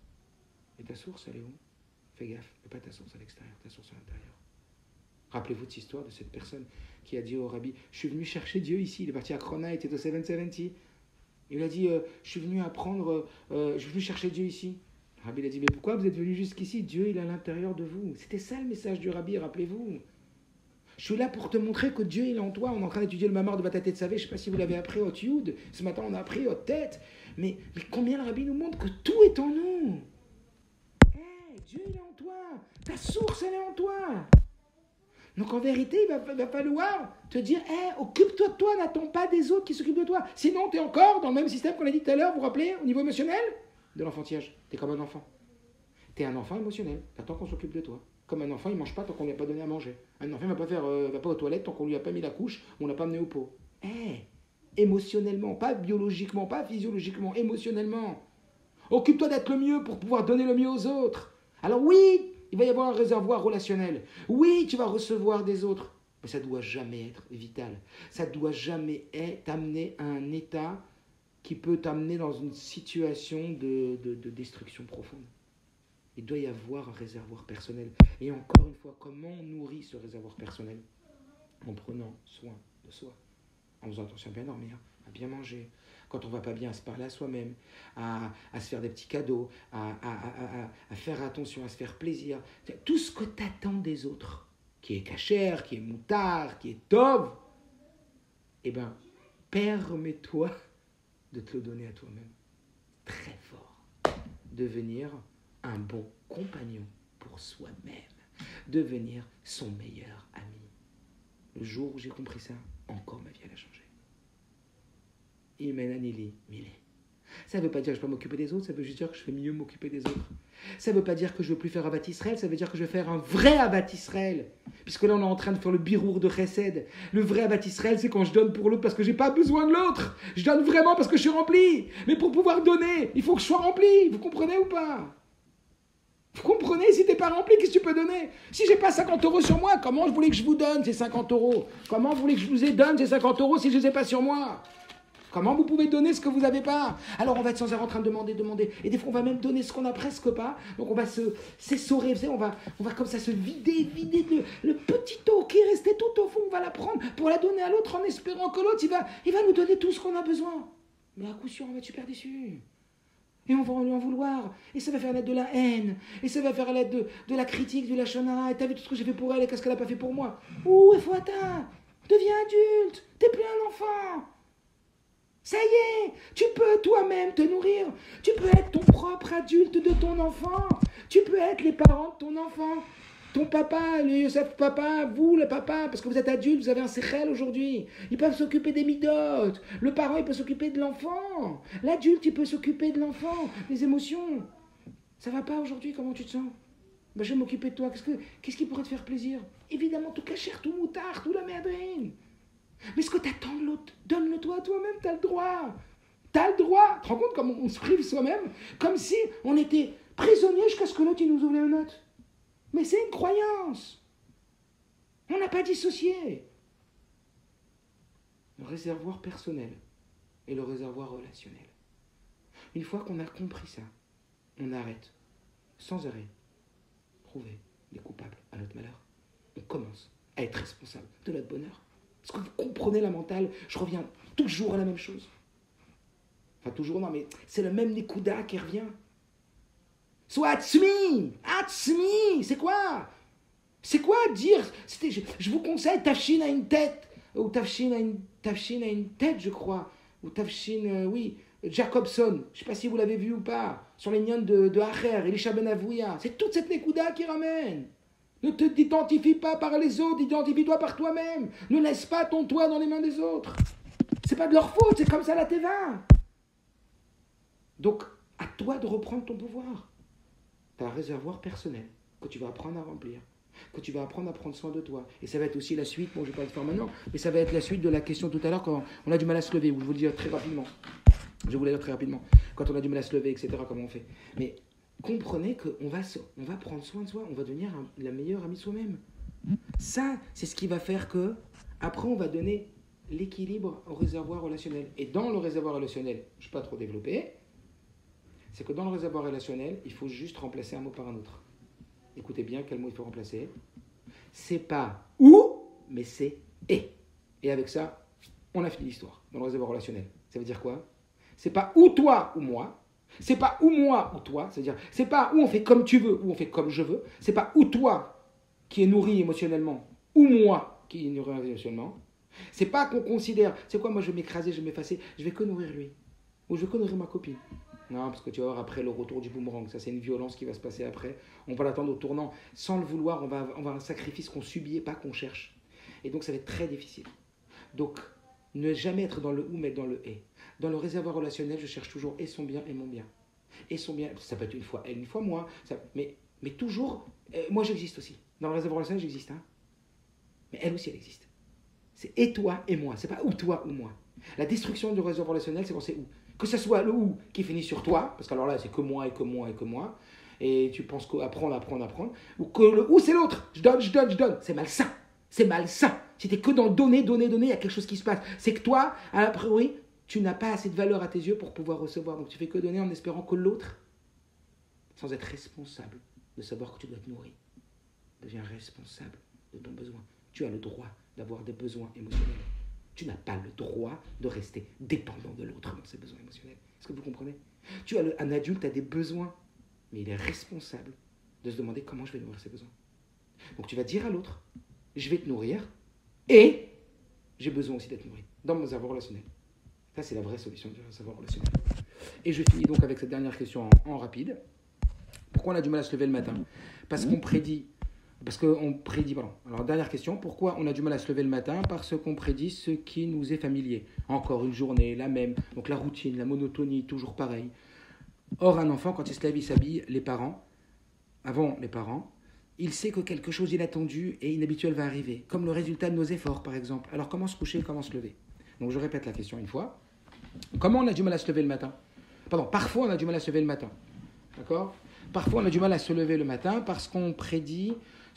Et ta source elle est où? Fais gaffe, mais pas ta source à l'extérieur, ta source à l'intérieur. Rappelez-vous de cette histoire de cette personne qui a dit au rabbi, je suis venu chercher Dieu ici, il est parti à Krona, il était au 770. Il a dit, je suis venu apprendre, je suis venu chercher Dieu ici. Le rabbi a dit, mais pourquoi vous êtes venu jusqu'ici? Dieu, il est à l'intérieur de vous. C'était ça le message du rabbi, rappelez-vous. Je suis là pour te montrer que Dieu, il est en toi. On est en train d'étudier le Mamar de Bataté de Savé, je ne sais pas si vous l'avez appris au Tioud. Ce matin, on a appris au Tête. Mais combien le rabbi nous montre que tout est en nous. Hey, Dieu, il est en toi. Ta source, elle est en toi. Donc en vérité, il va falloir te dire, occupe-toi de toi, n'attends pas des autres qui s'occupent de toi. Sinon, tu es encore dans le même système qu'on a dit tout à l'heure, vous vous rappelez, au niveau émotionnel, de l'enfantillage. Tu es comme un enfant. Tu es un enfant émotionnel, tu attends qu'on s'occupe de toi. Comme un enfant, il ne mange pas tant qu'on ne lui a pas donné à manger. Un enfant ne va pas aux toilettes tant qu'on ne lui a pas mis la couche ou on ne l'a pas amené au pot. Émotionnellement, pas biologiquement, pas physiologiquement, émotionnellement. Occupe-toi d'être le mieux pour pouvoir donner le mieux aux autres. Alors oui, il va y avoir un réservoir relationnel. Oui, tu vas recevoir des autres. Mais ça ne doit jamais être vital. Ça ne doit jamais t'amener à un état qui peut t'amener dans une situation de destruction profonde. Il doit y avoir un réservoir personnel. Et encore une fois, comment on nourrit ce réservoir personnel? En prenant soin de soi. En faisant attention à bien dormir, à bien manger. Quand on ne va pas bien, à se parler à soi-même, à se faire des petits cadeaux, à faire attention, à se faire plaisir. Tout ce que tu attends des autres, qui est cachère, qui est moutard, qui est tov, permets-toi de te le donner à toi-même. Très fort. Devenir un bon compagnon pour soi-même. Devenir son meilleur ami. Le jour où j'ai compris ça, encore ma vie elle a changé. Ça ne veut pas dire que je ne vais pas m'occuper des autres, ça veut juste dire que je vais mieux m'occuper des autres. Ça ne veut pas dire que je ne veux plus faire Avat Israël, ça veut dire que je vais faire un vrai Avat Israël. Puisque là, on est en train de faire le birour de Chesed. Le vrai Avat Israël, c'est quand je donne pour l'autre parce que je n'ai pas besoin de l'autre. Je donne vraiment parce que je suis rempli. Mais pour pouvoir donner, il faut que je sois rempli. Vous comprenez ou pas? Vous comprenez? Si tu n'es pas rempli, qu'est-ce que tu peux donner? Si je n'ai pas 50 € sur moi, comment je voulais que je vous donne ces 50 €? Comment vous voulez que je vous donne ces 50 € si je ne les ai pas sur moi? Comment vous pouvez donner ce que vous n'avez pas? Alors on va être sans arrêt en train de demander. Et des fois on va même donner ce qu'on n'a presque pas. Donc on va s'essorer, on va comme ça se vider le petit eau qui est resté tout au fond, on va la prendre pour la donner à l'autre en espérant que l'autre il va nous donner tout ce qu'on a besoin. Mais à coup sûr on va être super déçus. Et on va lui en vouloir. Et ça va faire naître de la haine. Et ça va faire naître de la critique, de la shonara. Et t'as vu tout ce que j'ai fait pour elle et qu'est-ce qu'elle n'a pas fait pour moi? Ouh, il faut atteindre. Deviens adulte. T'es plus un enfant. Ça y est, tu peux toi-même te nourrir. Tu peux être ton propre adulte de ton enfant. Tu peux être les parents de ton enfant. Ton papa, le Yosef papa, vous le papa, parce que vous êtes adulte, vous avez un sechel aujourd'hui. Ils peuvent s'occuper des midotes. Le parent, il peut s'occuper de l'enfant. L'adulte, il peut s'occuper de l'enfant, des émotions. Ça va pas aujourd'hui, comment tu te sens? Je vais m'occuper de toi. Qu'est-ce qui pourrait te faire plaisir? Évidemment, tout cachère, tout moutard, tout la merdrine. Mais ce que t'attends de l'autre, donne-le toi à toi-même, t'as le droit. T'as le droit. Tu te rends compte comme on se prive soi-même? Comme si on était prisonnier jusqu'à ce que l'autre il nous ouvre les notes. Mais c'est une croyance. On n'a pas dissocié le réservoir personnel et le réservoir relationnel. Une fois qu'on a compris ça, on arrête, sans arrêt, trouver les coupables à notre malheur. On commence à être responsable de notre bonheur. Est-ce que vous comprenez la mentale? Je reviens toujours à la même chose. Enfin, toujours, non, mais c'est le même Nekuda qui revient. Soit Atzmi, c'est quoi? C'est quoi dire? Je vous conseille Tafshin à une tête, ou Tafshin à une tête, je crois, ou Tafshin, oui, Jacobson, je ne sais pas si vous l'avez vu ou pas, sur les nions de Acher, Elisha Ben Avouya. C'est toute cette Nekuda qui ramène. Ne t'identifie pas par les autres, identifie-toi par toi-même. Ne laisse pas ton toit dans les mains des autres. C'est pas de leur faute, c'est comme ça la Teva. Donc, à toi de reprendre ton pouvoir. Tu as un réservoir personnel que tu vas apprendre à remplir, que tu vas apprendre à prendre soin de toi. Et ça va être aussi la suite, bon je ne vais pas le faire maintenant, mais ça va être la suite de la question tout à l'heure quand on a du mal à se lever, où je vous le dis très rapidement. Je vous le dis très rapidement. Quand on a du mal à se lever, etc., comment on fait. Mais comprenez qu'on va prendre soin de soi, on va devenir la meilleure amie de soi-même. Ça, c'est ce qui va faire que, après, on va donner l'équilibre au réservoir relationnel. Et dans le réservoir relationnel, je ne vais pas trop développer, c'est que dans le réservoir relationnel, il faut juste remplacer un mot par un autre. Écoutez bien quel mot il faut remplacer. C'est pas ou, mais c'est et. Et avec ça, on a fini l'histoire dans le réservoir relationnel. Ça veut dire quoi? C'est pas ou toi ou moi. C'est pas ou moi ou toi. C'est-à-dire, c'est pas où on fait comme tu veux ou on fait comme je veux. C'est pas ou toi qui est nourri émotionnellement ou moi qui est nourri émotionnellement. C'est pas qu'on considère, c'est quoi, moi je vais m'écraser, je vais m'effacer, je vais que nourrir lui. Ou je vais que nourrir ma copine. Non, parce que tu vas voir après le retour du boomerang, ça c'est une violence qui va se passer après. On va l'attendre au tournant. Sans le vouloir, on va un sacrifice qu'on subit et pas qu'on cherche. Et donc ça va être très difficile. Donc, ne jamais être dans le ou, mais dans le et. Dans le réservoir relationnel, je cherche toujours et son bien et mon bien. Et son bien, ça peut être une fois elle, une fois moi. Mais toujours, moi j'existe aussi. Dans le réservoir relationnel, j'existe. Hein. Mais elle aussi, elle existe. C'est et toi et moi. C'est pas ou toi ou moi. La destruction du réservoir relationnel, c'est quand c'est ou. Que ce soit le ou qui finit sur toi, parce qu'alors là, c'est que moi et que moi et que moi, et tu penses qu'apprendre, ou que le ou c'est l'autre, je donne. C'est malsain. C'est malsain. Si tu es que dans donner, il y a quelque chose qui se passe. C'est que toi, a priori, tu n'as pas assez de valeur à tes yeux pour pouvoir recevoir. Donc tu fais que donner en espérant que l'autre, sans être responsable de savoir que tu dois te nourrir, devient responsable de ton besoin. Tu as le droit d'avoir des besoins émotionnels. Tu n'as pas le droit de rester dépendant de l'autre dans ses besoins émotionnels. Est-ce que vous comprenez? Un adulte a des besoins, mais il est responsable de se demander comment je vais nourrir ses besoins. Donc tu vas dire à l'autre, je vais te nourrir et j'ai besoin aussi d'être nourri dans mon savoir relationnel. Ça, c'est la vraie solution du savoir relationnel. Et je finis donc avec cette dernière question en rapide. Pourquoi on a du mal à se lever le matin? Parce qu'on prédit, pardon. Alors, dernière question, pourquoi on a du mal à se lever le matin? Parce qu'on prédit ce qui nous est familier. Encore une journée, la même, donc la routine, la monotonie, toujours pareil. Or, un enfant, quand il se lève, il s'habille, avant les parents, il sait que quelque chose d'inattendu et inhabituel va arriver, comme le résultat de nos efforts, par exemple. Alors, comment se coucher, comment se lever? Donc, je répète la question une fois. Comment on a du mal à se lever le matin? Parfois, on a du mal à se lever le matin. D'accord? Parfois, on a du mal à se lever le matin parce qu'on prédit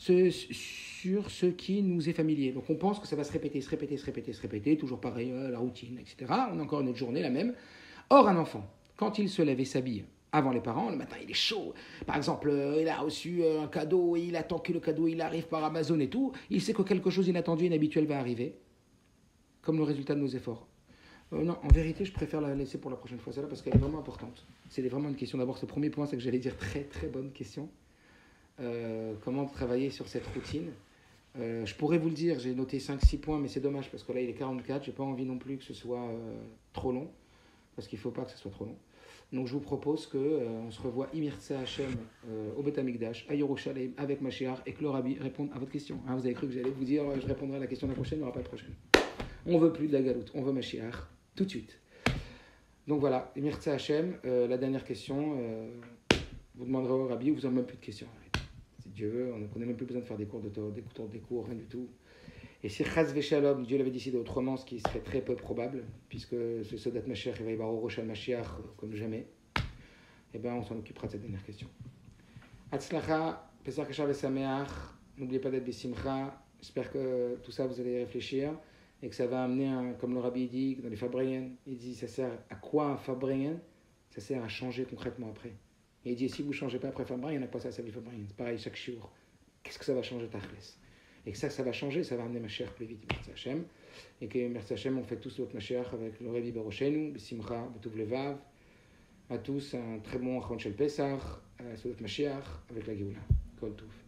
sur ce qui nous est familier. Donc, on pense que ça va se répéter, toujours pareil, la routine, etc. On a encore une autre journée, la même. Or, un enfant, quand il se lève et s'habille avant les parents, le matin, il est chaud. Par exemple, il a reçu un cadeau et il attend que le cadeau il arrive par Amazon et tout. Il sait que quelque chose d'inattendu, inhabituel va arriver, comme le résultat de nos efforts. Non, en vérité, je préfère la laisser pour la prochaine fois, celle-là, parce qu'elle est vraiment importante. C'est vraiment une question. D'abord, ce premier point, c'est que j'allais dire très, très bonne question. Comment travailler sur cette routine. Je pourrais vous le dire, j'ai noté 5-6 points, mais c'est dommage, parce que là, il est 44. Je n'ai pas envie non plus que ce soit trop long, parce qu'il ne faut pas que ce soit trop long. Donc, je vous propose qu'on se revoie Imirtsa Hashem au Beth Amikdash, à Yerushalem, avec Mashiach, et que le Rabbi réponde à votre question. Hein, vous avez cru que j'allais vous dire, je répondrai à la question de la prochaine, il n'y aura pas de prochaine. On ne veut plus de la galoute, on veut Mashiach. Tout de suite. Donc voilà, Mirza Hashem, la dernière question. Vous demanderez au Rabbi, vous n'avez même plus de questions. Si Dieu veut, on n'a même plus besoin de faire des cours, rien du tout. Et si Chaz Veshalom, Dieu l'avait décidé autrement, ce qui serait très peu probable, puisque ce Sodat Mashiach, il va y avoir au Roshal Mashiach comme jamais, eh bien on s'en occupera de cette dernière question. Hatzlacha, Pesach Shav Sameach, n'oubliez pas d'être Bessimcha, J'espère que tout ça, vous allez y réfléchir et que ça va amener, comme le rabbi dit, dans les Fabreyen, il dit, ça sert à quoi un Fabreyen? Ça sert à changer concrètement après. Et il dit, si vous ne changez pas après Fabreyen, il n'y en a pas ça, ça Fabreyen. C'est pareil chaque jour. Qu'est-ce que ça va changer, Tachles? Et que ça va changer, ça va amener ma chère plus vite, merci Hachem. Et que merci Hachem, on fait tous notre Mashiach avec le Rabbi Baroshenu, Besimcha, Betuv Levav. À tous, un très bon Achron Shel Pesach, Sodat Mashiach, avec la Géoula. Kol Touf.